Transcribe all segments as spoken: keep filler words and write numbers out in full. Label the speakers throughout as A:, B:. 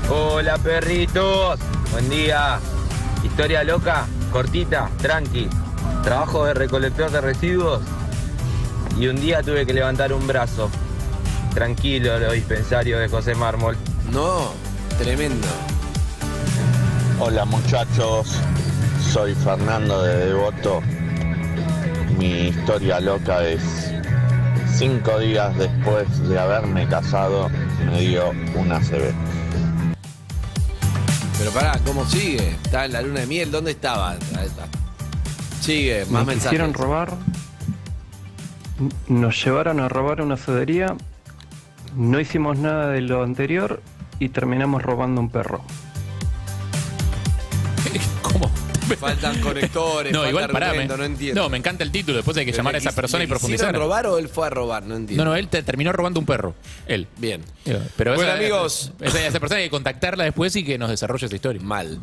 A: Hola perritos, buen día. Historia loca, cortita, tranqui. Trabajo de recolector de residuos y un día tuve que levantar un brazo. Tranquilo, los dispensarios de José Mármol.
B: No, tremendo.
C: Hola muchachos, soy Fernando de Devoto. Mi historia loca es cinco días después de haberme casado me dio una A C V.
B: Pero pará, ¿cómo sigue? Está en la luna de miel, ¿dónde estaba? Ahí está. Sigue, más
D: Nos
B: mensajes.
D: quisieron robar, nos llevaron a robar una sodería, no hicimos nada de lo anterior y terminamos robando un perro.
E: ¿Cómo?
B: Faltan conectores,
E: No,
B: falta
E: igual pará,
B: argumento,
E: me-
B: no entiendo.
E: No, me encanta el título. Después hay que
B: Pero
E: llamar a
B: le
E: esa
B: quis-
E: persona y
B: ¿le quisieron
E: profundizar.
B: robar o él fue a robar? No entiendo.
E: No, no, él te terminó robando un perro. Él.
B: Bien.
E: Pero
B: Bueno,
E: esa,
B: amigos.
E: Esa, esa persona hay que contactarla después y que nos desarrolle esa historia.
B: Mal.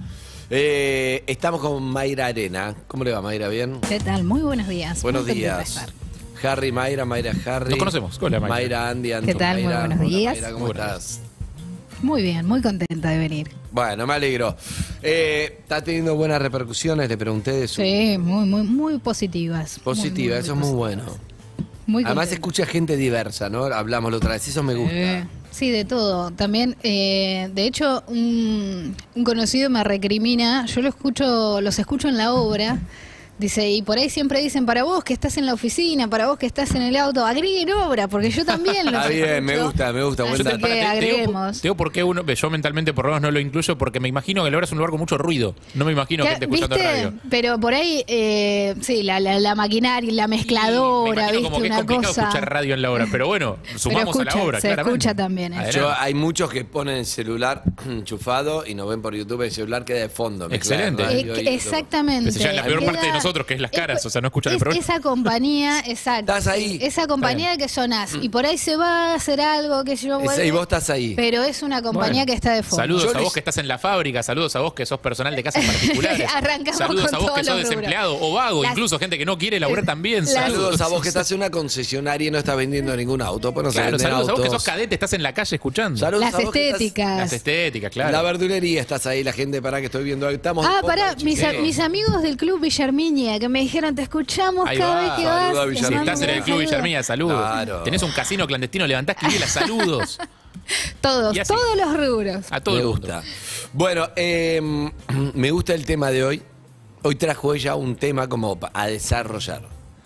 B: Eh, estamos con Mayra Arena. ¿Cómo le va, Mayra? ¿Bien?
F: ¿Qué tal? Muy buenos días.
B: Buenos
F: Muy contenta de
B: días.
F: estar.
B: Harry, Mayra, Mayra, Harry.
E: Nos conocemos. Hola, Mayra.
B: Mayra, Andy, Anton,
F: ¿Qué tal? Muy
B: Mayra.
F: buenos
B: Hola,
F: días.
B: Mayra, ¿cómo
E: Muy buenos
B: estás?
F: Muy bien, muy contenta de venir.
B: Bueno, me alegro. Eh, ¿Está teniendo buenas repercusiones? Le pregunté de su...
F: Sí, muy, muy, muy positivas.
B: Positiva, eso es muy bueno.
F: Muy
B: Además
F: contenta.
B: escucha gente diversa, ¿no? Hablamos la otra vez, eso me gusta.
F: Eh, sí, de todo. También, eh, de hecho, un, un conocido me recrimina. Yo lo escucho, los escucho en la obra. Dice, y por ahí siempre dicen, para vos que estás en la oficina, para vos que estás en el auto, agreguen obra, porque yo también los
B: Está bien,
F: escucho.
B: me gusta, me gusta. Buen
F: Así
B: dato.
F: que
E: Para, te- te, digo,
F: agreguemos.
E: te digo por qué uno, yo mentalmente por lo menos no lo incluyo, porque me imagino que la obra es un lugar con mucho ruido. No me imagino
F: ¿Qué-
E: gente escuchando
F: ¿viste?
E: radio.
F: Pero por ahí, eh, sí, la, la, la maquinaria, la
E: Me
F: mezcladora,
E: imagino
F: ¿viste?
E: como que es
F: Una
E: complicado
F: cosa.
E: escuchar radio en la obra, pero bueno, sumamos
F: escucha,
E: a la obra,
F: se
E: claramente.
F: escucha también, ¿eh?
E: Adelante.
B: Yo, hay muchos que ponen el celular enchufado y nos ven por YouTube, el celular queda de fondo. mezclado en
E: Excelente.
B: radio
F: Eh,
B: y
F: que-
B: YouTube.
F: exactamente.
E: Esa ya es la peor
F: Queda-
E: parte de nosotros, que es las caras, o sea, no escuchan el
F: es-
E: programa.
F: Esa compañía, exacto.
B: Estás ahí.
F: Esa compañía que sonás. Y por ahí se va a hacer algo que yo
B: Ese-
F: vuelve,
B: y vos estás ahí.
F: Pero es una compañía
E: Bueno,
F: que está de fondo.
E: Saludos
B: Yo
E: a
B: les-
E: vos que estás en la fábrica, saludos a vos que sos personal de casas particulares.
F: Arrancamos
E: saludos
F: con
E: a vos que
F: todos
E: sos
F: los rubros.
E: desempleado o vago,
F: Las-
E: incluso gente que no quiere laburar también.
F: las-
B: Saludos a vos que estás en una concesionaria y no estás vendiendo ningún auto. Pues no se
E: Claro,
B: venden
E: saludos a vos que
B: autos.
E: sos cadete, estás en la calle escuchando.
B: Saludos
F: Las
B: a vos que estás-
F: estéticas.
E: Las estéticas, claro.
B: La verdulería, estás ahí, la gente, para que estoy viendo. Estamos
F: Ah,
B: en
F: pará,
B: fondo,
F: mis,
B: chicos.
F: mis amigos del Club Villarmiña que me dijeron, te escuchamos
E: Ahí
F: cada
E: va.
F: vez que
B: Saluda a
F: vas.
B: Villarmiña.
F: te
E: Si
F: mando
E: estás en
F: un
E: el Club
F: saludo.
E: Villarmía, saludos.
B: Claro.
E: Tenés un casino clandestino, levantás quiniela, saludos.
F: Todos,
E: Y así.
F: todos los rubros.
E: A todo
B: Me
E: el mundo.
B: gusta. Bueno, eh, me gusta el tema de hoy. Hoy trajo ella un tema como pa- a desarrollar.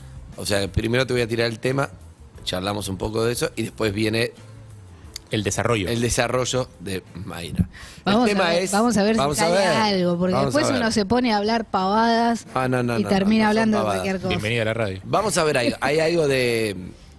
B: O sea, primero te voy a tirar el tema, charlamos un poco de eso y después viene
E: El desarrollo.
B: el desarrollo de Mayra.
F: Vamos,
B: el tema
F: a ver,
B: es.
F: vamos a ver
B: vamos
F: si
B: a
F: sale
B: ver.
F: algo, porque
B: Vamos
F: después
B: a ver.
F: uno se pone a hablar pavadas
B: Ah, no, no,
F: y
B: no,
F: termina
B: no, no son
F: hablando de
B: pavadas.
F: cualquier cosa.
E: Bienvenida a la radio.
B: Vamos a ver, hay, hay algo de.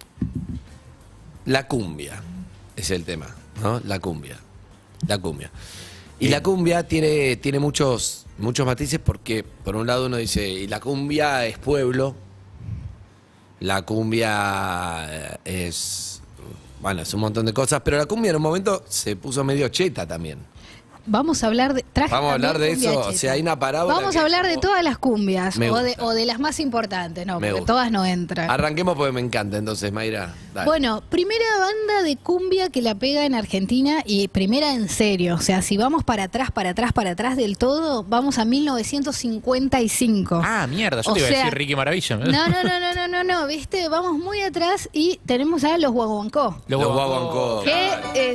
B: La cumbia es el tema, ¿no? La cumbia. La cumbia. Y la cumbia tiene, tiene muchos, muchos matices porque, por un lado, uno dice, y la cumbia es pueblo, la cumbia eh, es. Bueno, es un montón de cosas, pero la cumbia en un momento se puso medio cheta también.
F: Vamos a hablar de. traje
B: Vamos a
F: también
B: hablar de
F: cumbia
B: eso, o
F: cheta.
B: sea, hay una parábola
F: Vamos
B: que
F: a hablar
B: es
F: de
B: como-
F: todas las cumbias,
B: Me
F: o de,
B: gusta.
F: o de las más importantes, no,
B: Me
F: porque
B: gusta.
F: todas no entran.
B: Arranquemos porque me encanta, entonces, Mayra. Dale.
F: Bueno, primera banda de cumbia que la pega en Argentina y primera en serio. O sea, si vamos para atrás, para atrás, para atrás del todo, vamos a mil novecientos cincuenta y cinco.
E: Ah, mierda, yo
F: O
E: te iba a
F: sea,
E: decir Ricky Maravilla.
F: No, no, no, no, no, no, no, viste, vamos muy atrás y tenemos a los guaguancó.
B: Los guaguancó.
F: Que eh,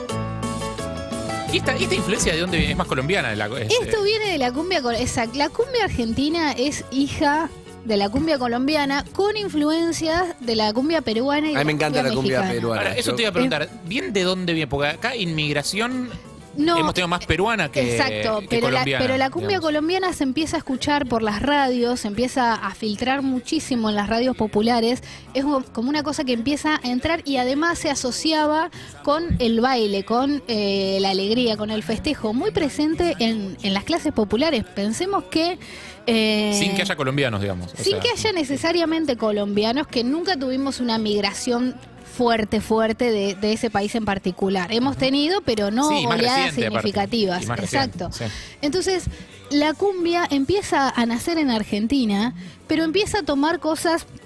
E: ¿Y esta, esta influencia de dónde viene? Es más colombiana. La, es,
F: esto
E: eh,
F: viene de la cumbia, col- exacto, la cumbia argentina es hija de la cumbia colombiana con influencias de la cumbia peruana y
B: A mí me encanta la cumbia
F: mexicana.
B: peruana.
E: Ahora, eso te iba a preguntar, ¿bien de dónde viene? Porque acá inmigración
F: No,
E: hemos tenido más peruana que,
F: exacto,
E: que
F: pero la,
E: colombiana.
F: pero la cumbia
E: digamos.
F: colombiana se empieza a escuchar por las radios, se empieza a filtrar muchísimo en las radios populares, es como como una cosa que empieza a entrar y además se asociaba con el baile, con eh, la alegría, con el festejo, muy presente en, en las clases populares. Pensemos que... eh,
E: Sin que haya colombianos, digamos. o
F: sin
E: sea.
F: que haya necesariamente colombianos, que nunca tuvimos una migración fuerte, fuerte de, de ese país en particular. Hemos tenido, pero no
E: Sí, más
F: oleadas
E: reciente, aparte.
F: significativas.
E: Y más
F: Exacto.
E: reciente, sí.
F: Entonces, la cumbia empieza a nacer en Argentina, pero empieza a tomar cosas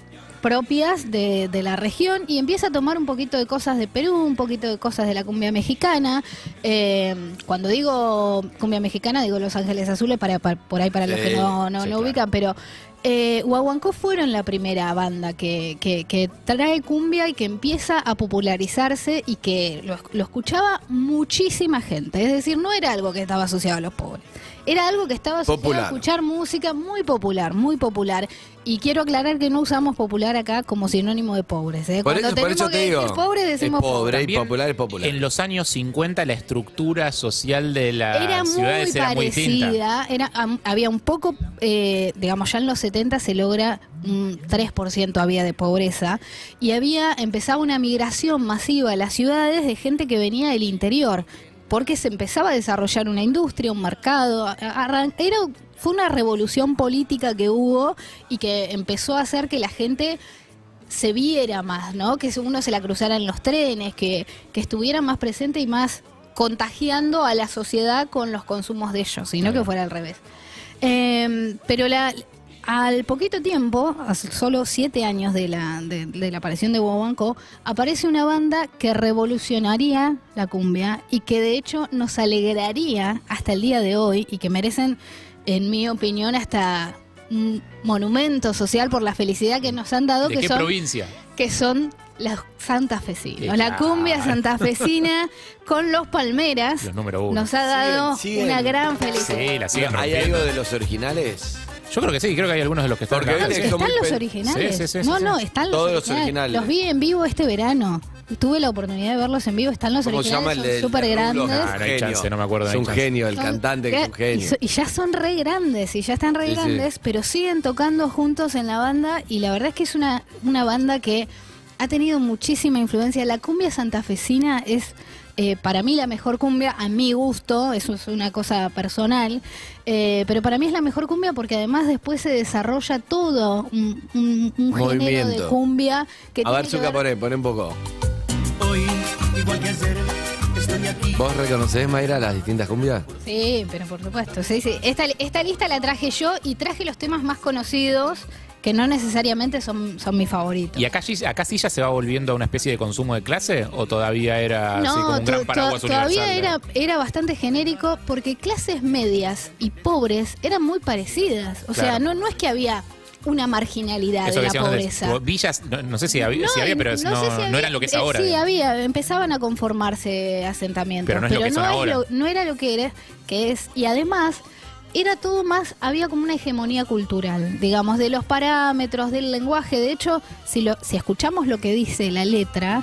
F: propias de, de la región y empieza a tomar un poquito de cosas de Perú, un poquito de cosas de la cumbia mexicana. Eh, cuando digo cumbia mexicana, digo Los Ángeles Azules, para, para por ahí para los
B: Sí,
F: que no, no,
B: sí,
F: no
B: claro.
F: ubican, pero eh, Guaguancó fueron la primera banda que, que, que trae cumbia y que empieza a popularizarse y que lo, lo escuchaba muchísima gente. Es decir, no era algo que estaba asociado a los pobres. Era algo que estaba asociado
B: Popular.
F: a escuchar música muy popular, muy popular. Y quiero aclarar que no usamos popular acá como sinónimo de pobres. ¿eh?
B: Por
F: Cuando
B: eso, por
F: tenemos
B: eso te
F: que
B: digo.
F: decir pobre, decimos
B: es pobre y
E: También,
B: popular es popular.
E: En los años cincuenta la estructura social de las
F: Era muy
E: ciudades era muy distinta.
F: parecida, era, am- había un poco, eh, digamos, ya en los setenta se logra un tres por ciento había de pobreza y había empezaba una migración masiva a las ciudades de gente que venía del interior, porque se empezaba a desarrollar una industria, un mercado, a- arran- era, fue una revolución política que hubo y que empezó a hacer que la gente se viera más, ¿no? Que uno se la cruzara en los trenes, que, que estuviera más presente y más contagiando a la sociedad con los consumos de ellos, y no que fuera al revés. Eh, pero la, al poquito tiempo, hace solo siete años de la, de, de la aparición de Guaguancó, aparece una banda que revolucionaría la cumbia y que de hecho nos alegraría hasta el día de hoy y que merecen, en mi opinión, hasta un monumento social por la felicidad que nos han dado,
E: ¿De
F: que
E: qué
F: son,
E: provincia?
F: que son los santafesinos.
E: Sí,
F: La
E: claro.
F: cumbia santafesina con los Palmeras
E: Los número uno.
F: nos ha dado
B: Siguen, siguen.
F: una gran felicidad.
E: Sí, la siguen
B: ¿Hay
E: rompiendo.
B: algo de los originales?
E: Yo creo que sí, creo que hay algunos de los que están
B: Porque
E: acá.
B: viste
E: Sí.
B: que son
F: ¿Están
B: muy
F: los
B: pe-
F: originales?
E: Sí, sí, sí,
F: no,
E: sí,
F: no,
E: sí.
F: están
B: Todos
F: los
B: los originales.
F: Los vi en vivo este verano. Tuve la oportunidad de verlos en vivo. Están los
B: ¿Cómo se llama el
F: originales,
B: de
F: son súper grandes.
E: Ah, no hay chance, no me acuerdo, no
B: Es
E: hay
B: un
E: chance.
B: genio, el
F: Son-
B: cantante que es un
F: y,
B: genio.
F: so- y ya son re grandes, y ya están re
B: Sí, sí.
F: grandes, pero siguen tocando juntos en la banda. Y la verdad es que es una, una banda que ha tenido muchísima influencia. La cumbia santafesina es... Eh, para mí la mejor cumbia, a mi gusto, eso es una cosa personal, eh, pero para mí es la mejor cumbia porque además después se desarrolla todo un, un- un género de
B: Movimiento.
F: cumbia que
B: A ver,
F: tiene que
B: Zucca,
F: ver-
B: poné, poné un poco.
G: Hoy, igual que ayer, estoy aquí.
B: ¿Vos reconocés, Mayra, las distintas cumbias?
F: Sí, pero por supuesto. Sí, sí. Esta, esta lista la traje yo y traje los temas más conocidos que no necesariamente son, son mis favoritos.
E: ¿Y acá, sí- acá sí ya se va volviendo a una especie de consumo de clase? ¿O todavía era así como un
F: to-
E: gran
F: to-
E: paraguas
F: todavía
E: universal?
F: era, era bastante genérico porque clases medias y pobres eran muy parecidas. O sea,
E: Claro.
F: no, no es que había una marginalidad
E: Eso
F: de
E: que
F: la
E: decíamos antes,
F: pobreza.
E: tipo, villas, no, no sé si había, si había pero es- no,
F: sé si
E: no
F: había-
E: eran lo que es
F: eh,
E: ahora.
F: Sí,
E: digamos.
F: había, empezaban a conformarse asentamientos,
E: Pero no es lo que son
F: es
E: ahora.
F: lo- no era lo que era, que es. Y además era todo más, había como una hegemonía cultural, digamos, de los parámetros, del lenguaje. De hecho, si lo, si escuchamos lo que dice la letra,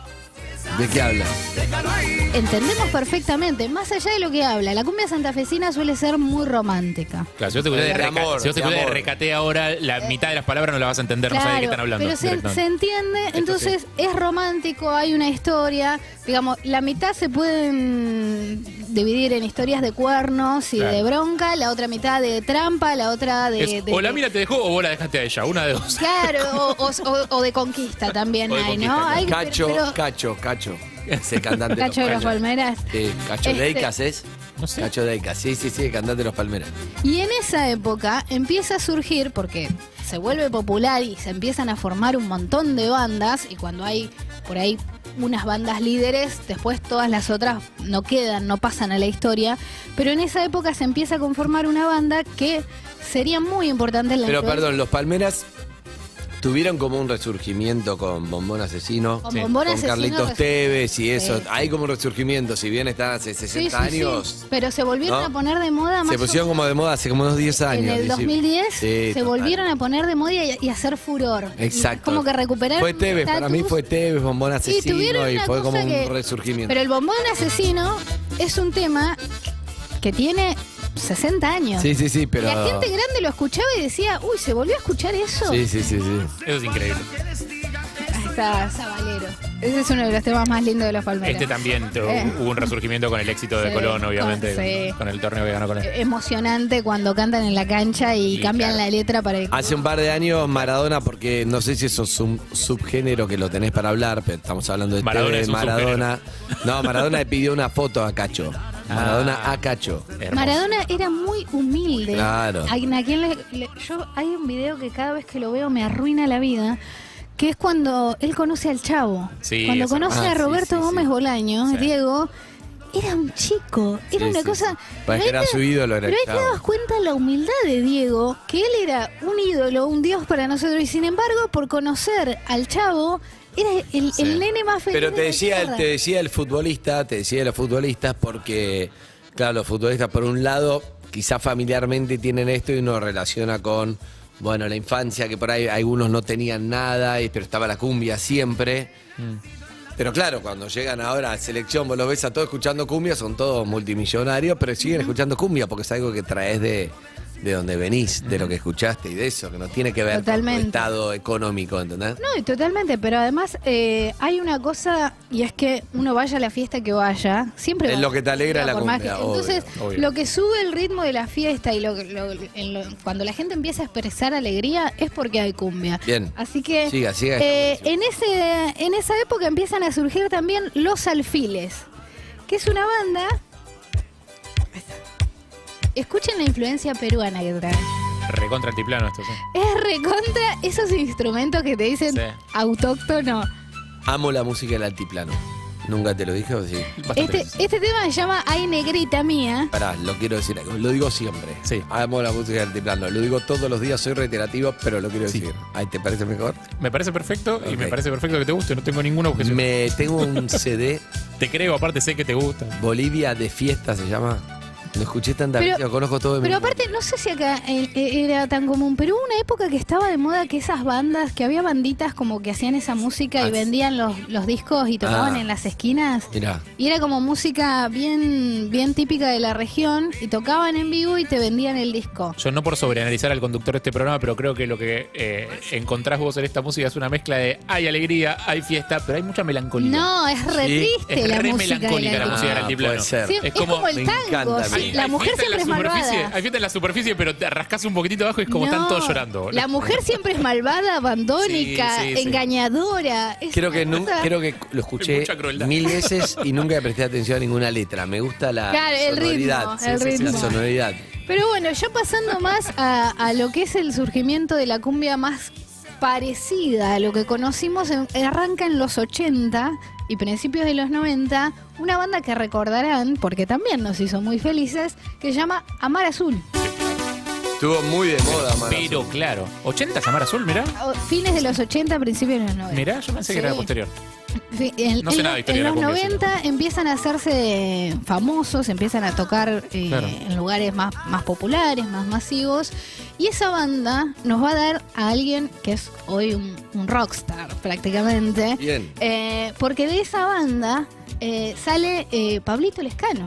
B: ¿De qué habla?
F: entendemos perfectamente, más allá de lo que habla. La cumbia santafesina suele ser muy romántica.
E: Claro, si vos te escuchás de,
B: De
E: reca-
B: amor,
E: si vos te
B: de
E: escuchás de
B: amor.
E: recate ahora, la mitad de las palabras no las vas a entender, no sabes de qué están hablando.
F: pero se,
E: directamente.
F: se entiende, entonces es romántico, hay una historia, digamos, la mitad se pueden dividir en historias de cuernos y
E: Claro.
F: de bronca, la otra mitad de trampa, la otra de...
E: Es,
F: de-
E: o la
F: de-
E: mina te dejó o vos la dejaste a ella, una de dos.
F: Claro, o, o- o de conquista también
E: O de
F: hay,
E: conquista,
F: ¿no?
E: claro.
F: Hay,
B: Cacho,
F: pero-
B: Cacho, Cacho. Ese cantante
F: Cacho de los Palmeras.
B: Sí, Cacho
F: Este-
B: Deicas es.
E: No sé.
B: Cacho Deicas, sí, sí, sí, el cantante de los Palmeras.
F: Y en esa época empieza a surgir, porque se vuelve popular y se empiezan a formar un montón de bandas, y cuando hay por ahí unas bandas líderes, después todas las otras no quedan, no pasan a la historia, pero en esa época se empieza a conformar una banda que sería muy importante en la
B: Pero
F: influencia-
B: perdón, los Palmeras tuvieron como un resurgimiento con Bombón Asesino,
F: Con
E: Sí.
F: Bombón
B: con
F: Asesino
B: Carlitos
F: res-
B: Tevez y eso.
F: Sí.
B: Hay como un resurgimiento, si bien están hace
F: Sí,
B: sesenta
F: sí, sí,
B: años.
F: pero se volvieron
B: ¿no?
F: a poner de moda más
B: Se
F: o
B: pusieron como de moda hace como unos diez años.
F: en el
B: dieci-
F: dos mil diez
B: Sí,
F: se
B: total.
F: volvieron a poner de moda y, y a hacer furor. Y
B: Exacto.
F: como que recuperaron
B: Fue Tevez, para mí
F: estatus.
B: fue Tevez, Bombón
F: Y
B: Asesino
F: tuvieron
B: y
F: una
B: fue como
F: cosa
B: un
F: que-
B: resurgimiento.
F: Pero el bombón asesino es un tema que tiene sesenta años.
B: Sí, sí, sí, pero.
F: La gente grande lo escuchaba y decía, uy, ¿se volvió a escuchar eso?
B: Sí, sí, sí, sí.
E: Eso es increíble.
F: Ahí está Sabalero. Ese es uno de los temas más lindos de los Palmeras.
E: Este también tu-
F: Eh.
E: hubo un resurgimiento con el éxito de
F: Sí,
E: Colón, obviamente,
F: con- sí.
E: con, con el torneo que ganó Colón.
F: Eh, Emocionante cuando cantan en la cancha y
E: Sí,
F: cambian
E: claro.
F: la letra para el...
B: Hace un par de años Maradona, porque no sé si eso es un subgénero que lo tenés para hablar, pero estamos hablando de
E: Maradona
B: Tevez,
E: es un
B: Maradona. No, Maradona le pidió una foto a Cacho. Maradona
E: Ah.
B: a Cacho.
E: Hermoso.
F: Maradona era muy humilde.
B: Claro.
F: A, a quien le- le- yo hay un video que cada vez que lo veo me arruina la vida. que es cuando él conoce al Chavo.
E: Sí,
F: cuando
E: esa-
F: conoce
B: ah,
F: a
B: sí,
F: Roberto
B: sí,
F: Gómez
B: sí.
F: Bolaño,
E: Sí.
F: Diego, era un chico, era
B: Sí,
F: una
B: sí,
F: cosa...
B: sí. Parece que
F: pero
B: era
F: ahí
B: su ídolo, era
F: Pero
B: el
F: ahí te
B: Chavo.
F: das cuenta la humildad de Diego, que él era un ídolo, un dios para nosotros, y sin embargo, por conocer al Chavo, era el,
B: Sí.
F: el nene más feliz
B: Pero
F: de
B: te
F: la
B: decía,
F: tierra.
B: te decía el futbolista, te decía los futbolistas porque, claro, los futbolistas por un lado, quizás familiarmente tienen esto y uno relaciona con, bueno, la infancia, que por ahí algunos no tenían nada, y- pero estaba la cumbia siempre. Pero claro, cuando llegan ahora a selección, vos lo ves a todos escuchando cumbia, son todos multimillonarios, pero siguen escuchando cumbia porque es algo que traes de, de donde venís, de lo que escuchaste y de eso, que no tiene que ver
F: Totalmente.
B: con tu estado económico, ¿entendés?
F: No, y totalmente, pero además eh, hay una cosa, y es que uno vaya a la fiesta que vaya, siempre
B: Es
F: va-
B: lo que te alegra la
F: por más
B: cumbia,
F: que- Entonces,
E: obvio, obvio.
F: lo que sube el ritmo de la fiesta y lo, lo- en lo- cuando la gente empieza a expresar alegría es porque hay cumbia.
B: Bien.
F: Así que
B: Siga, siga,
F: eh,
B: está
F: en, ese, en esa época empiezan a surgir también Los Alfiles, que es una banda... Escuchen la influencia peruana que trae.
E: Recontra altiplano esto, sí.
F: Es recontra esos instrumentos que te dicen
E: Sí.
F: autóctono.
B: Amo la música del altiplano. ¿Nunca te lo dije o sí?
E: Bastante.
F: Este, este tema se llama Ay Negrita Mía.
B: Pará, lo quiero decir, lo digo siempre.
E: Sí.
B: Amo la música del altiplano. Lo digo todos los días, soy reiterativo, pero lo quiero
E: Sí.
B: decir. Ay, ¿te parece mejor?
E: Me parece perfecto y
B: Ok.
E: me parece perfecto que te guste, no tengo ninguna objeción.
B: Me tengo un C D,
E: Te creo, aparte sé que te gusta.
B: Bolivia de fiesta se llama. Lo escuché tanta
F: Pero-
B: vez, lo conozco todo de
F: Pero
B: memoria.
F: aparte, no sé si acá eh, eh, era tan común, pero hubo una época que estaba de moda que esas bandas, que había banditas como que hacían esa música
B: Ah,
F: y vendían los, los discos y tocaban
B: Ah.
F: en las esquinas.
B: Mirá.
F: Y era como música bien, bien típica de la región y tocaban en vivo y te vendían el disco.
E: Yo no por sobreanalizar al conductor de este programa, pero creo que lo que eh, encontrás vos en esta música es una mezcla de hay alegría, hay fiesta, pero hay mucha melancolía.
F: No, es re
B: Sí,
F: triste
E: es
F: la
E: re
F: música.
E: melancólica
F: de
E: la
F: la
E: música del
B: Ah,
E: altiplano.
B: puede ser.
F: Sí,
E: Es
F: es,
E: como-
F: como, el
B: me
F: tango.
B: encanta,
F: sí,
B: me
E: Hay,
F: la
E: hay
F: mujer
E: fiesta en la
F: siempre es
E: superficie,
F: malvada.
E: hay fiesta en la superficie, pero te rascas un poquito abajo y es como
F: No,
E: están todos llorando.
F: La mujer siempre es malvada, abandónica,
E: Sí, sí, sí.
F: engañadora. Es
B: Creo que,
F: una
B: nun-
F: cosa-
B: creo que lo escuché
E: Mucha crueldad.
B: mil veces y nunca le presté atención a ninguna letra. Me gusta la
F: Claro, el ritmo,
B: sonoridad.
F: el
B: Sí, sí, sí,
F: ritmo.
B: La sonoridad.
F: Pero bueno, ya pasando más a, a lo que es el surgimiento de la cumbia más parecida a lo que conocimos, en- arranca en los ochenta y principios de los noventa, una banda que recordarán, porque también nos hizo muy felices, que se llama Amar Azul.
B: Estuvo muy de moda, mano.
E: Pero claro, ochenta Samara Azul, mirá.
F: O- Fines de los ochenta, principios de los noventa.
E: Mirá, yo pensé que era
F: Sí.
E: posterior.
F: Sí, en,
E: No sé
F: en
E: nada
F: los-
E: de historia
F: en
E: de
F: los
E: la cumbia,
F: noventa empiezan a hacerse famosos, empiezan a tocar eh,
E: Claro.
F: en lugares más, más populares, más masivos. Y esa banda nos va a dar a alguien que es hoy un, un rockstar prácticamente.
B: Bien.
F: Eh, porque de esa banda eh, sale eh, Pablito Lescano.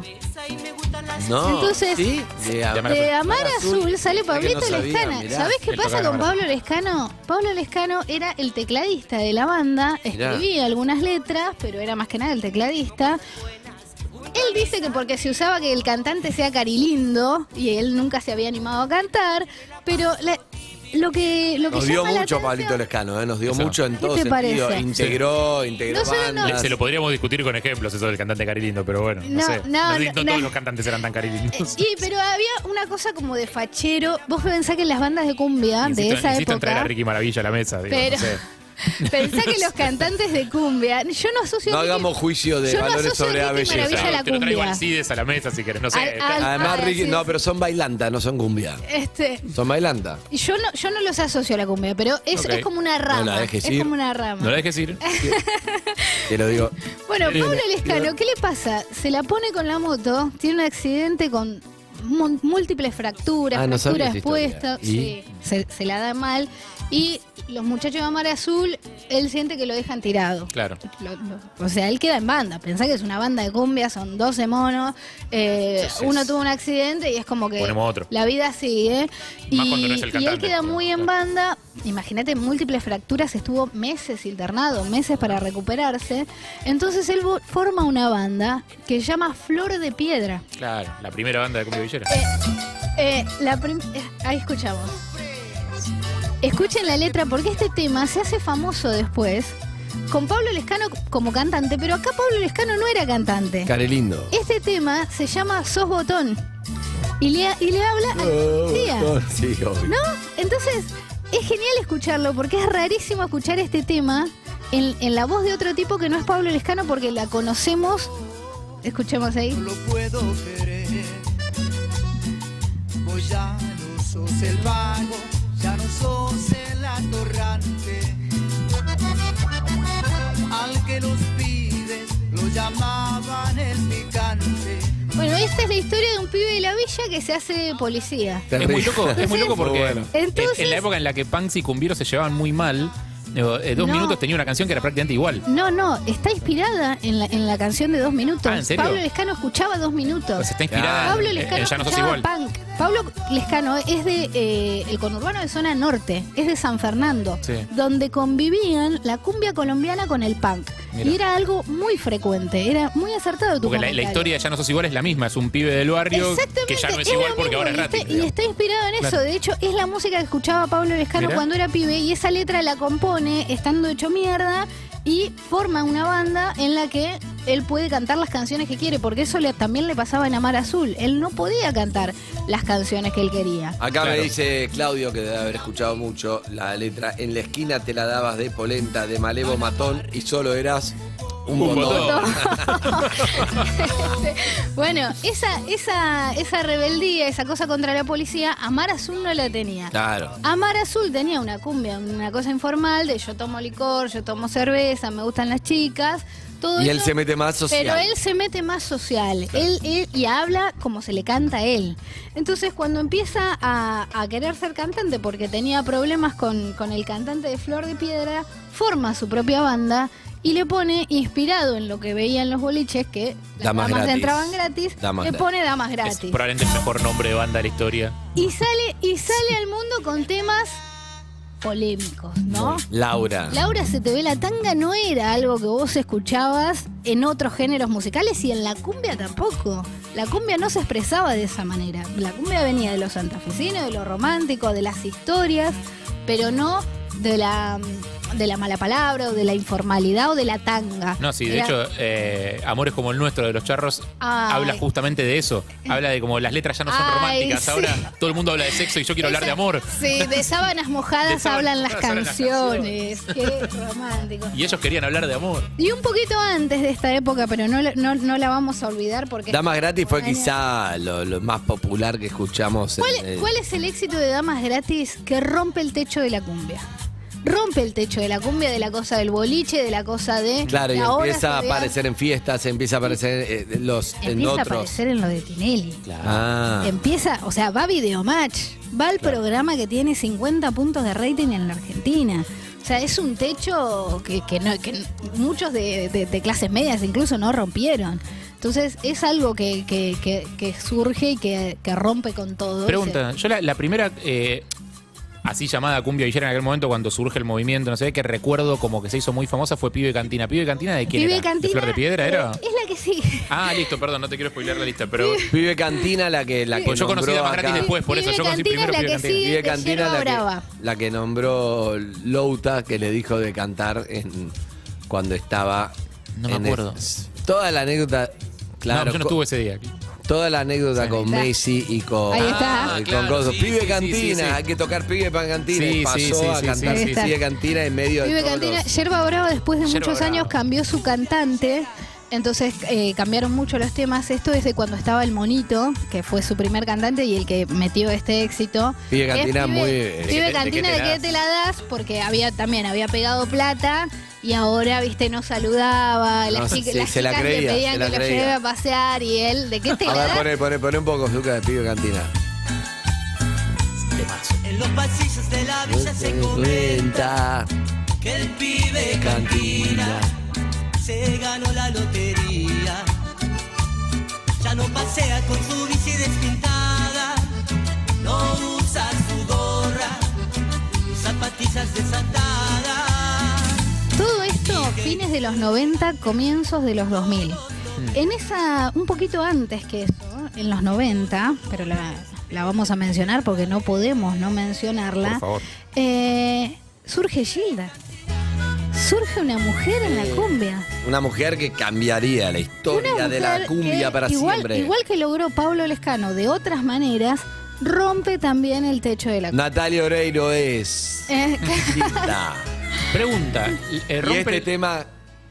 B: No.
F: Entonces,
B: ¿sí? De,
E: de Amar
F: De
E: Azul.
F: Amar Azul sale
B: Mirá que
F: Pablito
B: no sabía,
F: Lescano.
B: mirá.
F: ¿Sabés qué
E: Él
F: pasa
E: tocaba
F: con
E: Amar
F: Pablo Lescano? Pablo Lescano era el tecladista de la banda,
B: Mirá.
F: escribía algunas letras, pero era más que nada el tecladista. Él dice que porque se usaba que el cantante sea Carilindo y él nunca se había animado a cantar, pero la- lo que lo que
B: Nos dio
F: llama la
B: mucho
F: atención-
B: Pablito Lescano, ¿eh? Nos dio
E: Eso.
B: mucho en
F: ¿Qué
B: todo
F: te
B: sentido.
F: parece?
B: Integró, integró
F: No solo no-
B: bandas.
E: Se lo podríamos discutir con ejemplos, eso del cantante Carilindo, pero bueno, no,
F: No,
E: sé.
F: no,
E: sé si
F: no,
E: no
F: no.
E: todos los cantantes eran tan carilindos.
F: Y pero había una cosa como de fachero. Vos pensás que en las bandas de cumbia
E: Insisto,
F: de esa
E: insisto en traer a
F: época.
E: Ricky Maravilla a la mesa, digo,
F: Pero-
E: no sé.
F: Pensá que los cantantes de cumbia, yo no asocio
B: No
F: a Ricky-
B: hagamos juicio de
F: yo no
B: valores
F: asocio a
B: sobre
F: Ricky
B: A belleza.
F: Maravilla a la
E: Te lo traigo
F: cumbia.
E: al Cides a la mesa si querés, no sé.
F: Al- al-
B: Además,
F: Ah,
B: Ricky,
F: sí.
B: no, pero son bailantas, no son cumbia.
F: Este,
B: Son bailantas.
F: y yo no, yo no los asocio a la cumbia, pero es,
E: Ok.
F: es como una rama.
B: No la dejes
F: es
B: ir.
F: como una rama.
E: No la dejes ir.
B: Te lo digo.
F: Bueno,
E: Bien.
F: Pablo Lescano, ¿qué le pasa? Se la pone con la moto, tiene un accidente con mu- múltiples fracturas,
B: Ah, no sabía
F: fracturas
B: esa historia.
F: expuestas,
B: ¿Y?
F: sí, se, se la da mal. Y los muchachos de Amar Azul, él siente que lo dejan tirado.
E: Claro.
F: Lo- lo- o sea, él queda en banda. Pensá que es una banda de cumbia, son doce monos. eh,
E: Entonces,
F: uno tuvo un accidente y es como que
E: ponemos otro.
F: la vida sigue. Y,
E: Más cuando no es el
F: y él
E: cantante,
F: queda
E: pero,
F: muy en
E: claro.
F: banda. Imagínate, múltiples fracturas, estuvo meses internado, meses para recuperarse. Entonces él vo- forma una banda que se llama Flor de Piedra.
E: Claro, la primera banda de cumbia villera.
F: Eh, la prim- eh, ahí escuchamos. Escuchen la letra porque este tema se hace famoso después con Pablo Lescano como cantante, pero acá Pablo Lescano no era cantante.
B: Carelindo.
F: Este tema se llama Sos Botón y le, y le habla a la policía.
B: Sí, obvio.
F: ¿No? Entonces, es genial escucharlo porque es rarísimo escuchar este tema en, en la voz de otro tipo que no es Pablo Lescano porque la conocemos. Escuchemos ahí.
G: No lo puedo querer. Vos ya no sos el vago, ya no sos el atorrante. Al que los pibes lo llamaban el picante.
F: Bueno, esta es la historia de un pibe de la villa que se hace policía.
E: Es muy loco, es muy loco porque
B: Bueno.
F: Entonces-
E: en, en la época en la que punks y cumbieros se llevaban muy mal, digo, eh, dos
F: No.
E: minutos tenía una canción que era prácticamente igual.
F: No, no, está inspirada en la, en la canción de Dos Minutos.
E: Ah, ¿en serio?
F: Pablo Lescano escuchaba Dos Minutos.
E: Pues está inspirada
F: Pablo
E: en,
F: Lescano
E: en Ya no sos
F: escuchaba
E: igual.
F: punk. Pablo Lescano es de eh, el conurbano de zona norte, es de San Fernando,
E: Sí.
F: donde convivían la cumbia colombiana con el punk.
E: Mira.
F: Y era algo muy frecuente, era muy acertado tu
E: Porque la, la
F: comentario.
E: historia de Ya no sos igual es la misma, es un pibe del barrio
F: Exactamente,
E: que ya no es,
F: es
E: igual
F: lo
E: porque
F: mismo,
E: ahora es
F: y
E: gratis.
F: está, y está inspirado en eso.
E: Claro.
F: De hecho, es la música que escuchaba Pablo Lescano
E: Mirá.
F: cuando era pibe y esa letra la compone estando hecho mierda y forma una banda en la que él puede cantar las canciones que quiere, porque eso le, también le pasaba en Amar Azul. Él no podía cantar las canciones que él quería.
B: Acá
E: Claro.
B: me dice Claudio, que debe haber escuchado mucho la letra. En la esquina te la dabas de polenta, de malevo matón y solo eras un,
E: Un
B: botón.
E: botón.
F: Bueno, esa, esa, esa rebeldía, esa cosa contra la policía, Amar Azul no la tenía.
B: Claro.
F: Amar Azul tenía una cumbia, una cosa informal de yo tomo licor, yo tomo cerveza, me gustan las chicas. Todo
B: Y él
F: eso,
B: se mete más social.
F: Pero él se mete más social. Él, él- y habla como se le canta a él. Entonces, cuando empieza a, a querer ser cantante, porque tenía problemas con, con el cantante de Flor de Piedra, forma su propia banda y le pone, inspirado en lo que veían los boliches, que las
B: Damas
F: damas,
B: gratis.
F: entraban gratis,
B: Damas
F: le
B: gratis.
F: pone damas
E: Es
F: gratis.
E: probablemente el mejor nombre de banda de la historia.
F: Y sale, y sale al mundo con temas polémicos, ¿no?
B: Laura.
F: Laura, se te ve la tanga no era algo que vos escuchabas en otros géneros musicales y en la cumbia tampoco. La cumbia no se expresaba de esa manera. La cumbia venía de los santafesinos, de lo romántico, de las historias, pero no de la, de la mala palabra o de la informalidad o de la tanga.
E: No, sí, de
F: Era-
E: hecho, eh, Amores como el nuestro de los Charros
F: Ay.
E: habla justamente de eso. Habla de como las letras ya no son
F: Ay,
E: románticas.
F: sí.
E: Ahora todo el mundo habla de sexo y yo quiero hablar de amor.
F: Sí, de sábanas mojadas
E: De sábanas
F: hablan las
E: mojadas hablan las
F: canciones. Qué romántico.
E: Y ellos querían hablar de amor.
F: Y un poquito antes de esta época, pero no, la- no, no la vamos a olvidar porque...
B: Damas Gratis fue
F: Años.
B: quizá lo, lo más popular que escuchamos.
F: ¿Cuál,
B: en- en-
F: cuál es el éxito de Damas Gratis que rompe el techo de la cumbia? Rompe el techo de la cumbia, de la cosa del boliche, de la cosa de...
B: Claro, y
F: la hora
B: empieza a
F: se vea-
B: aparecer en fiestas, empieza a aparecer eh, en los en
F: Empieza a
B: otros.
F: aparecer en lo de Tinelli.
B: Ah,
F: Empieza, o sea, va a Videomatch, va al programa que tiene cincuenta puntos de rating en la Argentina. O sea, es un techo que, que, no, que muchos de, de- de clases medias incluso no rompieron. Entonces es algo que, que- que- que surge y que, que rompe con todo.
E: Pregunta, yo la, la primera, eh, así llamada cumbia villera en aquel momento cuando surge el movimiento, no sé, que recuerdo como que se hizo muy famosa fue Pibe Cantina. ¿Pibe Cantina de quién
F: Pibe
E: era?
F: Cantina,
E: ¿De Flor de Piedra
F: eh,
E: era?
F: es la que sigue.
E: Ah, listo, perdón, no te quiero spoilear la lista, pero...
B: Pibe Cantina, la que, la que
E: Pues yo conocí
B: nombró
E: Damas
B: acá.
E: Gratis después, por eso
F: Pibe
E: yo conocí
F: Cantina
E: primero
F: es la
E: Pibe
F: que
E: Cantina.
F: sigue.
B: Pibe
F: de
B: Cantina,
F: Yerba
B: la
F: Brava.
B: que, la que nombró Louta, que le dijo de cantar en, cuando estaba...
E: No me
B: en
E: acuerdo.
B: el- toda la anécdota, claro.
E: no, yo no
B: co-
E: estuve ese día.
B: Toda la anécdota
E: Sí.
B: con
F: Está.
B: Messi y con,
F: Ahí está.
B: y con
E: Ah, claro,
B: cosas.
E: sí,
B: Pibe
E: sí,
B: Cantina,
E: sí, sí, sí.
B: hay que tocar Pibe para Cantina.
E: Sí,
B: y pasó
E: sí, sí,
B: a
E: sí,
B: cantar
F: sí, sí.
B: Pibe Cantina en medio de
F: Pibe
B: todos
F: Cantina,
B: los-
F: Yerba Brava después de
E: Yerba
F: muchos
E: Brava.
F: años cambió su cantante. Entonces eh, cambiaron mucho los temas. Esto es de cuando estaba el Monito, que fue su primer cantante y el que metió este éxito.
B: Pibe
F: Es
B: Cantina muy...
E: ¿De qué
F: Pibe
E: te-
F: Cantina,
E: de
F: ¿de
E: qué te
F: qué
E: la
F: te la das? Porque había también había pegado plata y ahora, viste, no saludaba. Las,
B: No,
F: chica-
B: sí,
F: las
B: se la
F: chicas
B: creía,
F: le pedían
B: se
F: que
B: la
F: lo
B: creía.
F: lleve a pasear y él, ¿de qué te
B: A
F: la
B: ver,
F: das?
B: poné, poné, poné un poco, Zucca, de Pibe Cantina.
G: En los pasillos de la villa se comenta que el pibe Cantina se ganó la lotería. Ya no pasea con su bici despintada, no usa su gorra, ni zapatillas desatadas.
F: Todo esto, fines de los noventa, comienzos de los dos mil. En esa, un poquito antes que eso, en los noventa, pero la, la vamos a mencionar porque no podemos no mencionarla,
E: Por favor.
F: eh, surge Gilda. Surge una mujer en la cumbia.
B: Una mujer que cambiaría la historia
F: Una
B: de la
F: mujer
B: cumbia
F: que
B: para
F: igual,
B: siempre.
F: Igual que logró Pablo Lescano de otras maneras, rompe también el techo de la cumbia.
B: Natalia Oreiro es.
F: Eh,
B: Gilda.
E: Pregunta. eh,
B: Y
E: rompe
B: este
E: el-
B: tema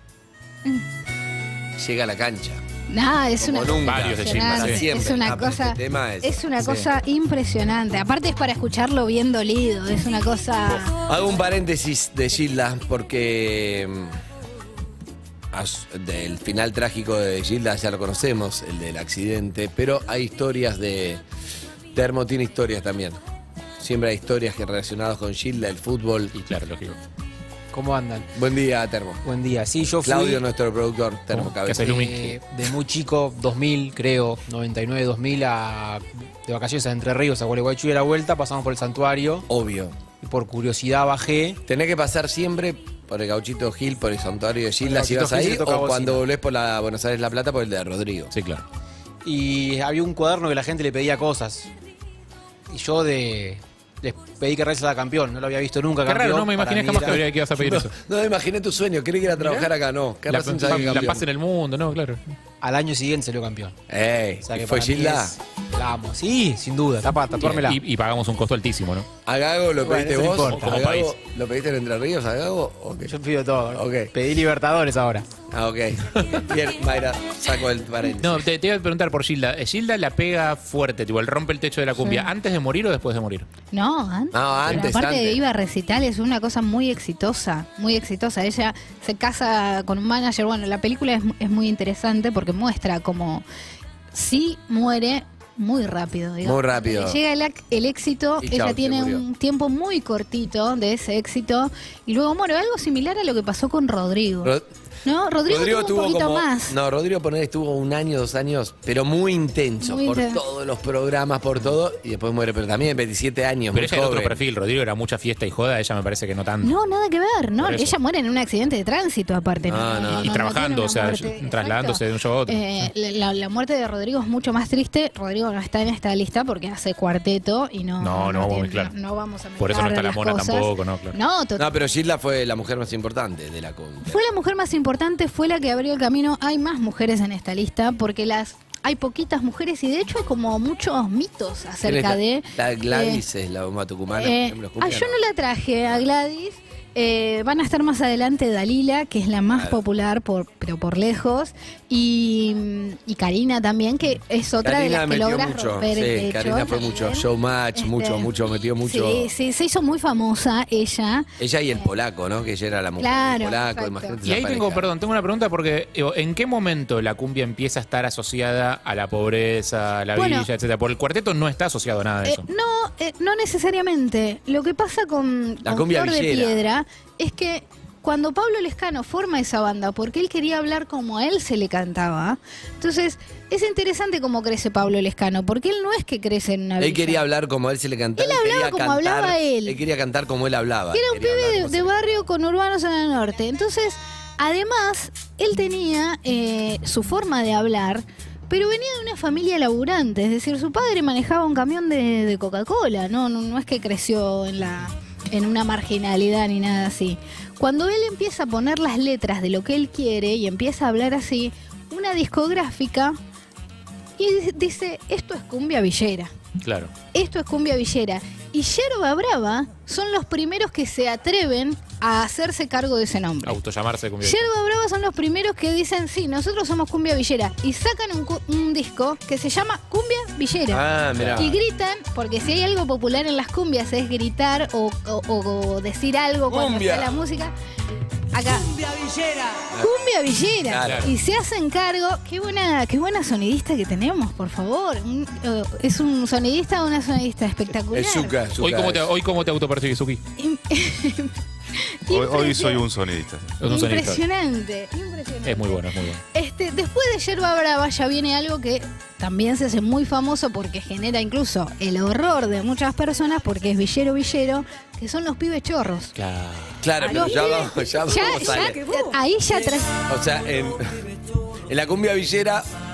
B: llega a la cancha.
F: Nada, es
B: Como
F: una
B: nunca.
E: Varios de Gilda,
F: impresionante.
E: sí.
B: Siempre.
F: Es una
B: Ah, pero
F: cosa,
B: este tema es-
F: es una
B: sí.
F: cosa impresionante. Aparte es para escucharlo bien dolido. Es una cosa.
B: Hago un paréntesis de Gilda porque mm, as- del final trágico de Gilda ya lo conocemos, el del accidente, pero hay historias de... Termo tiene historias también. Siempre hay historias que relacionadas con Gilda, el fútbol.
E: Y claro, lógico.
H: ¿Cómo andan?
B: Buen día, Termo.
H: Buen día. Sí, yo fui
B: Claudio, nuestro productor, Termo
E: ¿Qué
B: Cabeza.
E: haces, Lumi?
H: eh, de muy chico, dos mil creo, noventa y nueve, dos mil, a, de vacaciones a Entre Ríos, a Gualeguaychú y a la vuelta, pasamos por el santuario
B: Obvio.
H: y por curiosidad bajé.
B: Tenés que pasar siempre por el Gauchito Gil, por el santuario de Gilda,
H: el
B: si
H: Gauchito
B: vas
H: Gil
B: ahí,
H: se toca
B: o cuando
H: bocina.
B: volvés por la Buenos Aires La Plata, por el de Rodrigo.
E: Sí, claro.
H: Y había un cuaderno que la gente le pedía cosas. Y yo de les pedí que Racing era campeón, no lo había visto nunca
E: Qué
H: campeón.
E: raro, no me
H: Para
E: imaginé
H: mí
E: jamás que,
H: era-
E: habría- que ibas a pedir
B: No,
E: eso.
B: no me imaginé tu sueño, creí que era trabajar acá, no. ¿Qué
E: La,
B: razón sabés que
E: la
B: campeón?
E: paz en el mundo, ¿no? Claro.
H: Al año siguiente salió campeón.
B: Ey,
H: O sea que
B: ¿fue
H: para mí
B: Gilda?
H: es- La amo. Sí, sin duda. Tapa, tatuármela.
E: Y, y pagamos un costo altísimo, ¿no?
B: ¿A Gago lo
H: Bueno,
B: pediste
H: eso no
B: vos?
H: importa.
B: ¿A
E: Como
B: Gago
E: país.
B: ¿Lo pediste en Entre Ríos a Gago? ¿O qué?
H: Yo pido todo. ¿no?
B: Ok.
H: Pedí Libertadores ahora.
B: Ah, ok. Bien, Mayra, saco el paréntesis.
E: No, te, te iba a preguntar por Gilda. Eh, Gilda la pega fuerte, tipo, él rompe el techo de la cumbia.
F: Sí.
E: ¿Antes de morir o después de morir?
F: No, antes.
B: No,
F: Pero
B: antes,
F: aparte
B: antes.
F: iba a recitales, una cosa muy exitosa, muy exitosa. Ella se casa con un manager. Bueno, la película es, es muy interesante porque muestra como sí muere muy rápido. digamos.
B: Muy rápido.
F: Cuando le llega el, ac- el éxito,
B: Y
F: ella
B: chau, se
F: tiene
B: murió.
F: un tiempo muy cortito de ese éxito y luego muere. Algo similar a lo que pasó con Rodrigo.
B: Ro-
F: ¿No? Rodrigo, tuvo un poquito
B: como,
F: más.
B: No, Rodrigo Poner estuvo un año, dos años, pero muy intenso,
F: Muy
B: por
F: intenso.
B: todos los programas, por todo, y después muere, pero también veintisiete años,
E: Pero
B: muy
E: ella era otro
B: joven.
E: perfil. Rodrigo era mucha fiesta y joda, ella me parece que no tanto.
F: No, nada que ver, ¿no?
E: Por eso.
F: Ella muere en un accidente de tránsito, aparte.
B: No, no.
E: Y trabajando,
F: tiene una
E: o sea,
F: muerte-
E: trasladándose de un show a otro.
F: Eh, la, la muerte de Rodrigo es mucho más triste. Rodrigo no está en esta lista porque hace cuarteto y no.
E: No, no vamos a
F: tiene-
E: mezclar.
F: No, no vamos a
E: Por eso no está
F: mezclar
E: la
F: las
E: mona
F: cosas.
E: tampoco, ¿no? Claro.
F: No, to-
B: No, pero Gilda fue la mujer más importante de la cumbia.
F: fue la mujer más importante, fue la que abrió el camino. Hay más mujeres en esta lista porque las hay poquitas mujeres y de hecho hay como muchos mitos acerca de.
B: La Gladys
F: eh,
B: es la bomba tucumana.
F: eh,
B: por ejemplo,
F: ah,
B: cumbia,
F: yo no la traje a Gladys. Eh, van a estar más adelante Dalila, que es la más
B: Claro.
F: popular, por, pero por lejos, y, y Karina también, que es otra
B: Karina
F: de las que
B: metió
F: logras
B: mucho,
F: romper el
B: sí,
F: techo
B: Karina fue
F: también.
B: mucho, showmatch,
F: Este,
B: mucho, mucho, metió mucho.
F: Sí, sí, se hizo muy famosa ella.
B: Ella y el polaco, ¿no? Que ella era la mujer
F: Claro,
B: del polaco,
F: exacto.
B: imagínate
E: Y
B: esa
E: ahí tengo,
B: pareja.
E: perdón, tengo una pregunta porque digo, ¿en qué momento la cumbia empieza a estar asociada a la pobreza, a la
F: Bueno.
E: villa, etcétera? Por el cuarteto no está asociado a nada de
F: Eh,
E: eso.
F: no, eh, no necesariamente. Lo que pasa con,
B: La
F: con
B: cumbia
F: Flor de
B: villera.
F: Piedra es que cuando Pablo Lescano forma esa banda, porque él quería hablar como a él se le cantaba, entonces es interesante cómo crece Pablo Lescano, porque él no es que crece en una
B: Él
F: villa.
B: quería hablar como él se le cantaba.
F: Él hablaba
B: quería
F: como
B: cantar-
F: hablaba él.
B: Él quería cantar como él hablaba.
F: Que era un
B: Quería hablar
F: pibe de,
B: como
F: de
B: se-
F: barrio con urbanos en el norte. Entonces, además, él tenía eh, su forma de hablar, pero venía de una familia laburante. Es decir, su padre manejaba un camión de, de Coca-Cola. No, no, no es que creció en, la, en una marginalidad ni nada así. Cuando él empieza a poner las letras de lo que él quiere y empieza a hablar así, una discográfica y dice, esto es cumbia villera.
E: Claro.
F: Esto es cumbia villera. Y Yerba Brava son los primeros que se atreven a hacerse cargo de ese nombre.
E: Autollamarse cumbia villera.
F: Yerba Brava son los primeros que dicen, sí, nosotros somos cumbia villera. Y sacan un, cu- un disco que se llama Cumbia Villera.
B: Ah, mirá.
F: Y gritan, porque si hay algo popular en las cumbias es gritar o, o- o decir algo cuando
B: Cumbia.
F: está la música. Acá,
G: Cumbia villera.
F: cumbia villera.
B: Claro.
F: Y se hacen cargo. Qué buena, qué buena sonidista que tenemos, por favor. Un- eh, ¿Es un sonidista o una sonidista espectacular?
B: Es Zucca, Zucca
E: Hoy cómo, te,
B: es.
E: hoy cómo te autopercibís, Suki.
I: Hoy, hoy
F: Impresionante.
I: soy un sonidista.
E: Es un sonidista.
F: Impresionante, impresionante.
E: Es muy bueno, es muy bueno.
F: Este, después de Yerba Brava ya viene algo que también se hace muy famoso porque genera incluso el horror de muchas personas porque es villero villero, que son los pibes chorros.
E: Claro.
B: Claro, pero
F: Los
B: ya
F: pibes-
B: vamos, ya
F: ya-
B: vamos a
F: ya- ahí ya tra-
B: O sea, en, en la cumbia villera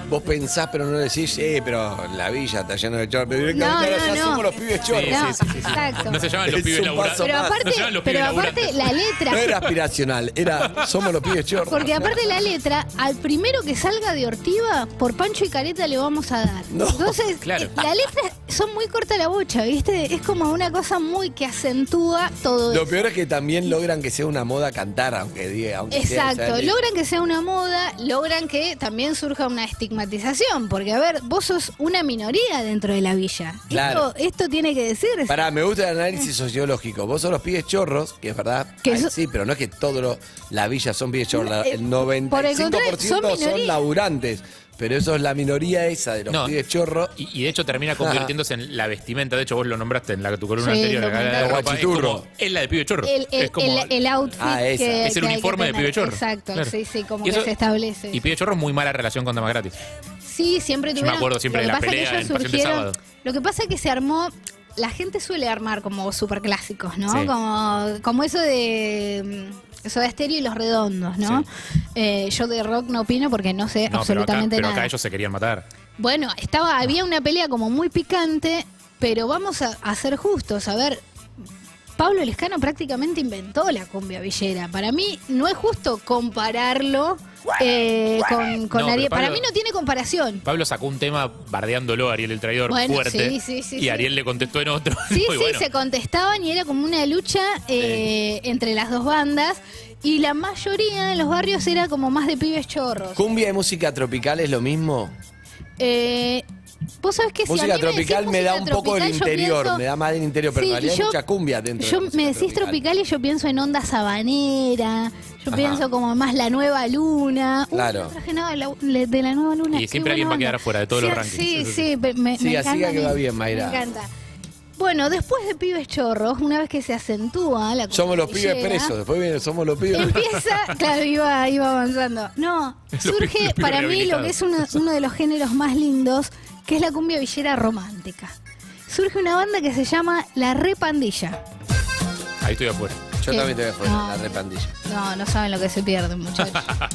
B: vos pensás, pero no decís, eh, pero la villa está llena de chorros. Pero directamente
F: No,
B: ahora
F: no,
B: ya
F: no.
B: somos los pibes chorros.
E: Sí,
F: No,
E: sí, sí, sí, sí.
F: exacto.
E: No se llaman los
B: Es
E: pibes
B: un
E: laburantes.
B: paso
F: Pero
B: más.
F: aparte,
E: No se llaman los
F: pero
E: pibes
F: aparte
E: laburantes.
F: la letra.
B: No era aspiracional, era somos los pibes chorros.
F: Porque aparte la letra, al primero que salga de Ortiva, por Pancho y Careta le vamos a dar.
B: No,
F: Entonces,
E: claro.
F: eh, la letra son muy corta la bocha, ¿viste? Es como una cosa muy que acentúa todo
B: Lo
F: eso.
B: peor es que también logran que sea una moda cantar, aunque diga, aunque sea
F: Exacto,
B: esa-
F: logran que sea una moda, logran que también surja una estigmatización, porque a ver, vos sos una minoría dentro de la villa.
B: Claro.
F: Esto, esto tiene que decir.
B: Pará, me gusta el análisis sociológico. Vos sos los pibes chorros, que es verdad.
F: Que
B: Ay,
F: so-
B: sí, pero no es que todo lo- la villa son pibes chorros. La-
F: Eh,
B: El noventa
F: por
B: y
F: el
B: cinco por
F: contrario, son
B: ciento son,
F: minoría.
B: laburantes. Pero eso es la minoría esa de los
E: No.
B: pibes chorros.
E: Y, y de hecho termina convirtiéndose en la vestimenta. De hecho, vos lo nombraste en la, tu columna
F: Sí,
E: anterior.
F: lo
E: la gala de
F: nombraste.
E: ropa, es
B: Guachiturro.
E: como- Es la de pibe chorro.
F: El, el,
E: es como,
F: el- el outfit
B: Ah, esa.
F: que,
E: Es el
F: que hay
E: uniforme
F: que
E: de
F: tener.
E: pibe chorro.
F: Exacto,
E: Claro.
F: sí, sí, como
E: Y
F: que
E: eso-
F: se establece.
E: Y pibe chorro muy mala relación con Dama Gratis.
F: Sí, siempre
E: Yo me
F: tuvieron.
E: acuerdo siempre
F: lo
E: de
F: que
E: la
F: pasa es que
E: pelea
F: ellos
E: en Pasión de
F: surgieron-
E: Sábado.
F: Lo que pasa es que se armó. La gente suele armar como super clásicos, ¿no?
E: Sí.
F: Como, como eso de mm, Soda Stereo y Los Redondos, ¿no? Eh, yo de rock no opino porque no sé
E: No, pero acá,
F: absolutamente
E: pero
F: nada.
E: acá ellos se querían matar.
F: Bueno, estaba, había una pelea como muy picante, pero vamos a, a ser justos. A ver, Pablo Lescano prácticamente inventó la cumbia villera. Para mí no es justo compararlo eh, con, con
E: No, pero
F: Ariel. Para
E: Pablo-
F: mí no tiene comparación.
E: Pablo sacó un tema bardeándolo a Ariel el Traidor
F: Bueno,
E: fuerte.
F: sí, sí, sí,
E: y
F: sí.
E: Ariel le contestó en otro.
F: Sí,
E: Muy
F: sí,
E: bueno.
F: se contestaban y era como una lucha eh, entre las dos bandas. Y la mayoría de los barrios era como más de pibes chorros.
B: ¿Cumbia y música tropical es lo mismo?
F: Eh, Vos sabés que si a
B: Música
F: mí me
B: tropical
F: decís
B: me da un
F: música
B: poco del
F: tropical, yo
B: interior,
F: pienso-
B: me da más del interior, pero
F: Sí,
B: en realidad
F: yo-
B: hay mucha cumbia dentro de
F: Yo
B: la música
F: me decís tropical y yo pienso en onda sabanera, yo
B: Ajá.
F: pienso como más la nueva luna. Uy,
B: Claro.
F: no traje nada de la, le- de la nueva luna.
E: Y
F: qué
E: siempre alguien
F: buena
E: va a quedar
F: onda.
E: afuera de todos
F: Sí,
E: los rankings.
F: Sí,
E: Eso sí.
F: sí, me, me
B: Siga,
F: encanta.
B: siga que
F: me-
B: va bien, Mayra.
F: Me encanta. Bueno, después de Pibes Chorros, una vez que se acentúa la
B: Somos los pibes
F: cordillera,
B: presos, después viene Somos los pibes
F: Empieza, claro, iba, iba avanzando. No,
E: Los
F: surge
E: pibes- los pibes
F: para mí lo que es uno, uno de los géneros más lindos, que es la cumbia villera romántica. Surge una banda que se llama La Repandilla.
E: Ahí estoy afuera.
B: Yo
F: ¿Qué?
B: también te voy a poner
F: No.
B: la repandilla.
F: No, no saben lo que se pierden, muchachos.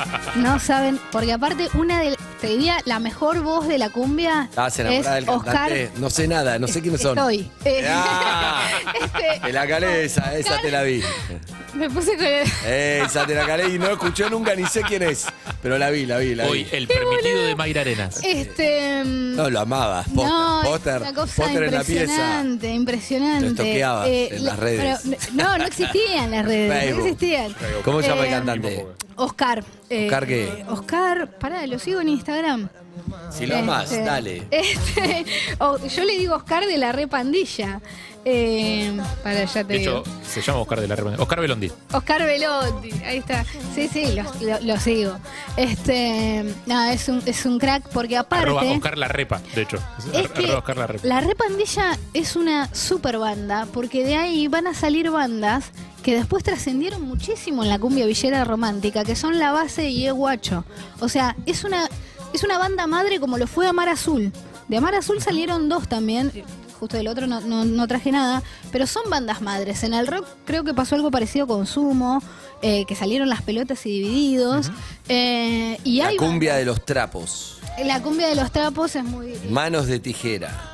F: No saben, porque aparte una de, te diría, la mejor voz de la cumbia
B: Estabas
F: es
B: enamorada del
F: Oscar.
B: cantante. No sé nada, no sé quiénes son.
F: Estoy. Eh,
B: Ah,
F: este,
B: te la calé esa, esa te la vi.
F: me puse con el...
B: Eh, esa te la calé y no escuché nunca ni sé quién es. Pero la vi, la vi, la
E: Hoy
B: vi.
E: el permitido de Mayra Arenas.
F: Este...
B: No, lo amabas. Póster,
F: No, es
B: póster,
F: una cosa
B: póster en la pieza.
F: impresionante, impresionante.
B: Lo estoqueabas en
F: la-
B: las redes.
F: pero, no, no existían las redes, no
B: Facebook.
F: existían.
B: ¿Cómo se llama el
F: Eh,
B: cantante?
F: Oscar. eh,
B: ¿Oscar qué?
F: Oscar, pará, lo sigo en Instagram.
B: Si lo amás,
F: Este,
B: dale.
F: este, oh, yo le digo Oscar de la Repandilla. Eh, para, ya te
E: De
F: digo.
E: hecho, se llama Oscar de la Repandilla. Oscar Belondi.
F: Oscar Velotti, ahí está. Sí, sí, lo, lo- lo sigo. Este, no, es un, es un crack porque aparte.
E: Arroba Oscar La Repa, de hecho.
F: Es que
E: Arroba Oscar La Repa.
F: la Repandilla es una super banda porque de ahí van a salir bandas que después trascendieron muchísimo en la cumbia villera romántica, que son La Base y E Guacho. O sea, es una, es una banda madre como lo fue Amar Azul. De Amar Azul salieron dos también, justo del otro no, no, no traje nada, pero son bandas madres. En el rock creo que pasó algo parecido con Sumo, eh, que salieron Las Pelotas y Divididos. eh, y
B: La
F: hay
B: cumbia
F: bandas-
B: de los trapos.
F: La cumbia de los trapos es muy...
B: Manos de tijera.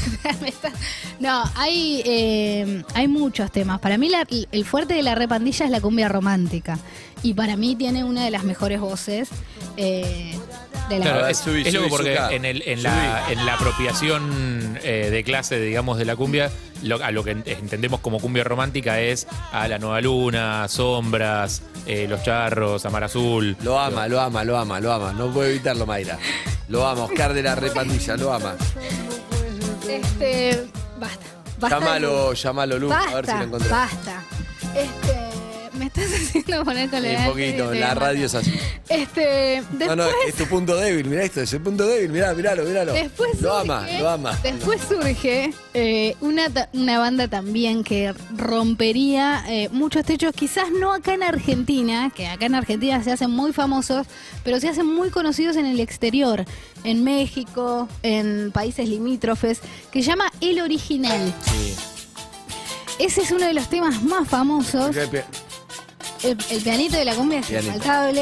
F: Me está- No, hay, eh, hay muchos temas. Para mí la- el fuerte de la Repandilla es la cumbia romántica. Y para mí tiene una de las mejores voces eh, de la
E: Claro,
B: ver,
E: es,
B: subí,
E: es loco
B: subí,
E: porque
B: Zucca.
E: en, el, en, la, en la apropiación eh, de clase, digamos, de la cumbia, lo- a lo que entendemos como cumbia romántica es a La Nueva Luna, Sombras, eh, Los Charros, Amar Azul.
B: Lo ama, lo ama, lo ama, lo ama. No puedo evitarlo, Mayra. Lo ama, Oscar de la Repandilla, lo ama.
F: Este, basta. basta
B: Llámalo, llámalo, Lu,
F: basta,
B: a ver si lo encontrás.
F: basta. Este, me estás haciendo poner
B: Sí, un
F: tolerante.
B: poquito,
F: te
B: la
F: mato.
B: radio es así.
F: Este, después,
B: No, no, es tu punto débil, mirá esto, es el punto débil, mirá, miralo, miralo.
F: Después
B: lo
F: surge,
B: ama, lo ama.
F: Después surge eh, una, ta- una banda también que rompería eh, muchos techos, quizás no acá en Argentina, que acá en Argentina se hacen muy famosos, pero se hacen muy conocidos en el exterior, en México, en países limítrofes, que se llama El Original.
E: Sí.
F: Ese es uno de los temas más famosos. El, el pianito de la cumbia es
B: Pianito.
F: infaltable.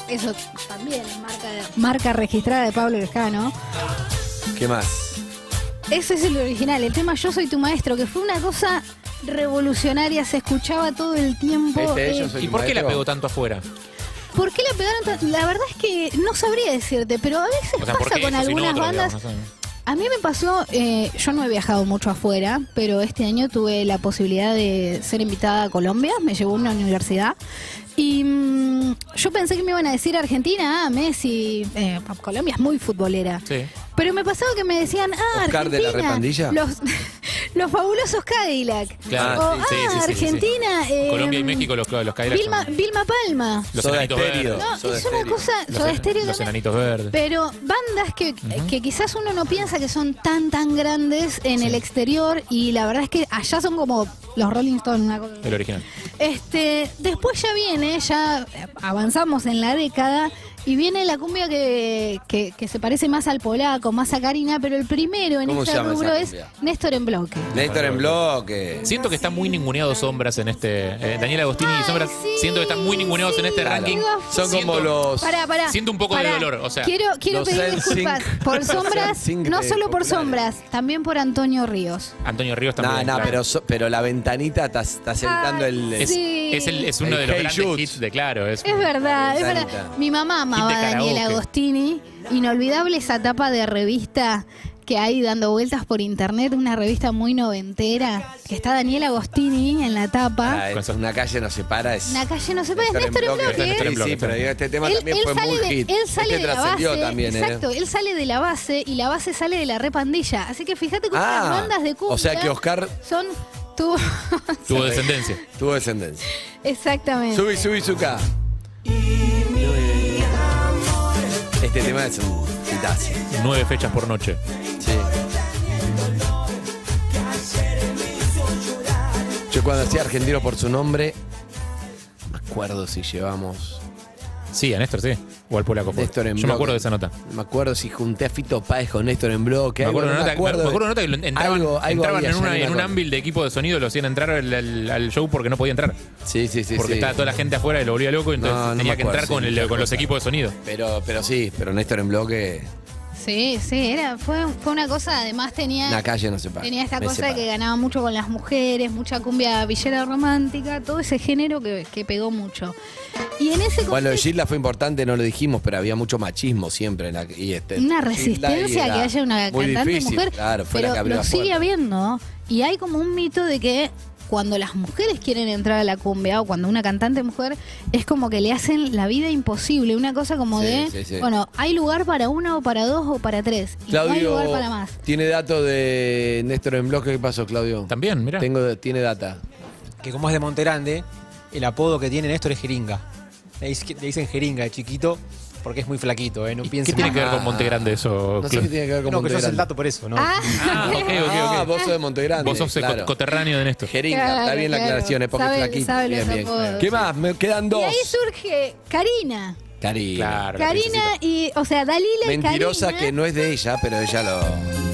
F: eso también es marca, marca registrada de Pablo Lescano.
B: ¿Qué más?
F: Ese es el original, el tema Yo soy tu maestro, que fue una cosa revolucionaria, se escuchaba todo el tiempo.
B: Este,
F: eh,
B: Yo soy
E: ¿Y
B: tu
E: por qué la
B: maestro.
E: pegó tanto afuera?
F: ¿Por qué la pegaron tanto? La verdad es que no sabría decirte, pero a veces
E: O sea, ¿por
F: pasa
E: qué
F: con
E: eso, si no
F: algunas
E: otro,
F: bandas.
E: digamos, no sé?
F: A mí me pasó, eh, yo no he viajado mucho afuera, pero este año tuve la posibilidad de ser invitada a Colombia, me llevó a una universidad. Y mmm, yo pensé que me iban a decir Argentina, ah, Messi, eh, Colombia es muy futbolera.
E: Sí.
F: Pero me pasaba que me decían, ah,
B: ¿Oscar de
F: Argentina,
B: la Repandilla?
F: Los, los fabulosos Cadillac.
E: Claro,
F: O,
E: sí,
F: ah,
E: sí, sí, sí, sí.
F: Argentina. eh,
E: Colombia y México, los, los Cadillacs
F: Vilma,
E: son
F: Vilma Palma.
E: los
B: Soda
E: enanitos
B: Stereo.
E: verdes.
F: No,
B: Soda
F: es una
B: Stereo.
F: cosa,
E: Los,
F: Soda
E: en-
F: Stereo
E: los
F: también.
E: enanitos verdes.
F: Pero bandas que, que quizás uno no piensa que son tan, tan grandes en el exterior y la verdad es que allá son como los Rolling Stones. Una cosa.
E: El original.
F: Este, después ya viene, ya avanzamos en la década y viene la cumbia que, que, que se parece más al polaco, más a Karina, pero el primero en
B: ¿Cómo se
F: este
B: llama
F: rubro
B: esa
F: es
B: cumbia?
F: Néstor en bloque.
B: Néstor en bloque.
E: Siento que están muy ninguneados Sombras en este. eh, Daniel Agostini y
F: Ay,
E: Sombras.
F: sí,
E: Siento que están muy ninguneados en este
B: Claro.
E: ranking.
B: Son
E: Siento-
B: como los...
F: Pará, pará.
E: Siento un poco de
F: Pará.
E: dolor, o sea,
F: Quiero, quiero
B: los
F: pedir
B: N-Sync.
F: disculpas por Sombras,
B: N-Sync
F: no
B: de
F: solo por
B: populares.
F: Sombras, también por Antonio Ríos.
E: Antonio Ríos
B: No,
E: también.
B: no,
E: claro.
B: pero, so- pero la ventanita está, está sentando
F: Ay,
B: el...
E: Es,
F: Sí.
E: es, el- es uno
B: El
E: de los
B: Hey
E: grandes
B: Jude.
E: hits de Claro. Es,
F: Es verdad, es verdad.
B: Ventanita.
F: Mi mamá amaba
E: Hit
F: a
E: de
F: Daniel
E: karaoke.
F: Agostini. Inolvidable esa tapa de revista que hay dando vueltas por internet, una revista muy noventera, que está Daniel Agostini en la tapa.
B: Ah, es- una calle no se para, es...
F: Una calle no se puede, es
B: Néstor
F: Néstor en
B: bloque.
F: bloque.
E: Néstor en
B: Sí,
E: bloque.
B: sí, pero digo, este tema
F: Él,
B: también
F: él
B: fue
F: sale
B: muy
F: de,
B: hit.
F: él sale
B: Este
F: de la
B: trascendió
F: base,
B: también, ¿eh?
F: exacto, él sale de la base y la base sale de la repandilla. Así que fíjate cómo las
B: Ah,
F: bandas de cumbia
B: o sea que Oscar
F: son tuvo
E: Tuvo descendencia.
B: tuvo descendencia.
F: exactamente.
B: Subi, subi, suca. Este tema es un hitazo.
E: Nueve fechas por noche.
B: Sí. Yo cuando hacía Argentino por su nombre, me acuerdo si llevamos...
E: Sí, a Néstor, sí. O al polaco. fue.
B: Néstor en
E: Yo
B: bloque.
E: me acuerdo de esa nota.
B: Me acuerdo si junté a Fito Páez con Néstor en bloque.
E: Me
B: algo,
E: acuerdo,
B: no
E: de
B: me
E: una nota,
B: acuerdo
E: me
B: de-
E: acuerdo de una nota que lo- entraban,
B: Algo- algo
E: entraban
B: había,
E: en,
B: ya
E: una,
B: no me
E: en un
B: acuerdo.
E: ámbito de equipo de sonido, lo hacían entrar al, al- al show porque no podía entrar.
B: Sí, sí, sí.
E: porque
B: sí.
E: estaba toda la gente afuera y lo volvía loco, y entonces
B: No, no
E: tenía
B: me
E: que
B: acuerdo,
E: entrar
B: sí,
E: con, el-
B: muchas
E: con los
B: cosas.
E: equipos de sonido.
B: Pero, pero sí, pero Néstor en bloque,
F: Sí, sí, era, fue, fue una cosa, además tenía,
B: una calle no se para.
F: tenía esta
B: Me
F: cosa de
B: separa.
F: que ganaba mucho con las mujeres, mucha cumbia villera romántica, todo ese género que, que pegó mucho. Y en ese
B: Bueno, lo de
F: contexto-
B: Gilda fue importante, no lo dijimos, pero había mucho machismo siempre. En la, y este,
F: una
B: Gilda
F: resistencia
B: era
F: que haya una
B: muy
F: cantante
B: difícil,
F: mujer,
B: Claro, fue
F: pero
B: la que abrió
F: lo
B: la
F: sigue
B: puerta.
F: habiendo. Y hay como un mito de que cuando las mujeres quieren entrar a la cumbia o cuando una cantante mujer es como que le hacen la vida imposible, una cosa como
B: Sí,
F: de,
B: sí, sí.
F: bueno, hay lugar para una o para dos o para tres y no hay
B: Claudio,
F: lugar para más.
B: ¿tiene datos de Néstor en bloque? ¿Qué pasó, Claudio?
E: También, mira.
B: Tengo, tiene data.
H: Que como es de Monterande, el apodo que tiene Néstor es Jeringa. Le dic- le dicen Jeringa de chiquito porque es muy flaquito, ¿eh? No
E: ¿Qué
H: piensen
E: tiene que ver
B: Ah.
E: con Montegrande eso?
B: No sé qué tiene que ver con
H: No, que yo sé el
B: Montegrande.
H: dato por eso, ¿no?
F: Ah,
E: Ah, ok, ok,
B: Ah,
E: ok.
B: vos sos de Montegrande.
E: Vos sos el
B: claro.
E: co- coterráneo de Néstor.
B: Jeringa,
F: Claro,
B: está bien la
F: claro.
B: aclaración, es porque
F: Sabe-
B: es flaquito.
F: sabe los
B: Bien, bien.
F: apodos.
B: ¿Qué más? Me quedan
F: y
B: dos.
F: ahí surge Karina.
B: Karina.
E: Claro. la
F: Karina
E: princesita.
F: y, o sea, Dalila y
B: Mentirosa
F: Karina.
B: que no es de ella, pero ella lo...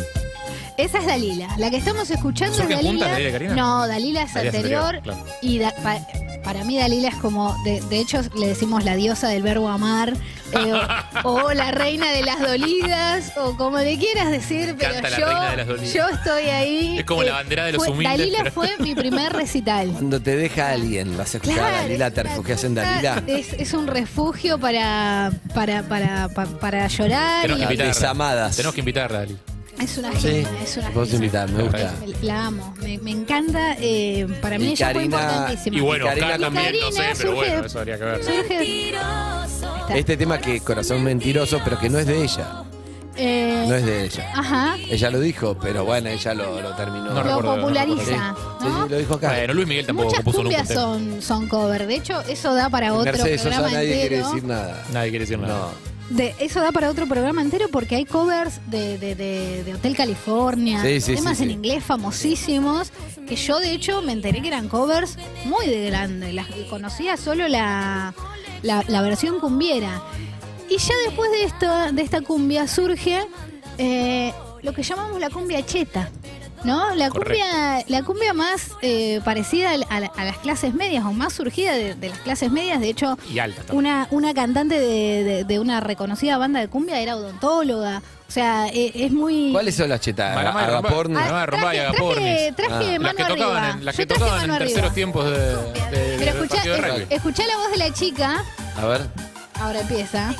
F: Esa es Dalila. La que estamos escuchando es
E: ¿Surgen
F: Dalila.
E: juntas, Dalila y Karina?
F: No, Dalila es
E: Dalila es
F: anterior.
E: anterior, claro.
F: Y da- pa- para mí Dalila es como, de, de hecho le decimos la diosa del verbo amar, eh, o, o la reina de las dolidas, o como le quieras decir, pero
E: Canta la
F: yo,
E: reina de las dolidas.
F: yo estoy ahí.
E: Es como la bandera de los
F: fue-
E: humildes,
F: Dalila
E: pero-
F: fue mi primer recital.
B: Cuando te deja alguien, vas a escuchar
F: Claro,
B: a Dalila, te
F: es una
B: refugias en
F: cosa-
B: Dalila.
F: Es, es un refugio para, para, para, pa- para llorar.
E: Tenemos que
F: y-
B: Las
E: invitarla.
B: desamadas.
E: Tenemos que invitarla, Dali.
F: Es una
B: Sí,
F: genia, es una
B: vos
F: genia.
B: invitar, me gusta.
F: La amo, me, me encanta. eh, para mí
B: Y
F: ella fue
B: Karina-
F: importantísima.
E: Y bueno,
B: Karina
E: Oscar también, no
F: Karina
E: sé, pero
F: surge-
E: bueno, eso habría que ver.
F: surge- Está.
B: Este tema que Corazón Mentiroso, pero que no es de ella.
F: Eh,
B: No es de ella.
F: Ajá,
B: Ella lo dijo, pero bueno, ella lo, lo terminó.
E: No
F: lo
E: recuerdo, no
F: populariza.
B: Sí,
F: ¿no?
B: sí, lo dijo acá.
E: Bueno, Luis Miguel tampoco
F: Muchas
E: compuso nunca un
F: cumbias
E: tema.
F: son, son cover. De hecho, eso da para otro
B: Mercedes Sosa
F: programa
B: nadie quiere
F: entero.
B: decir nada.
E: Nadie quiere decir nada.
B: No.
F: De, eso da para otro programa entero porque hay covers de, de, de, de Hotel California,
B: Sí, sí,
F: temas
B: sí,
F: en
B: sí.
F: inglés famosísimos, que yo de hecho me enteré que eran covers muy de grande. Las, conocía solo la, la, la versión cumbiera. Y ya después de esta, de esta cumbia surge eh, lo que llamamos la cumbia cheta. ¿no? La
E: Correcto.
F: cumbia, la cumbia más eh, parecida a, la- a las clases medias o más surgida de, de las clases medias. De hecho,
E: Y alta también.
F: una, una cantante de, de- de una reconocida banda de cumbia era odontóloga. O sea, eh, es muy...
B: ¿Cuáles son las chetas?
E: Maramá y Rombay.
B: Agapornis.
F: Ah,
E: Maramá, Rombay y
F: traje,
E: Agapornis.
F: traje, traje
B: Ah.
E: Las
F: mano
E: que tocaban
F: arriba.
E: en, las
F: Yo
E: que
F: traje
E: tocaban
F: mano
E: en
F: arriba.
E: terceros tiempos de, de-
F: Pero
E: del
F: escuchá,
E: partido de
F: eh,
E: rugby.
F: escuchá la voz de la chica.
B: A ver.
F: Ahora empieza.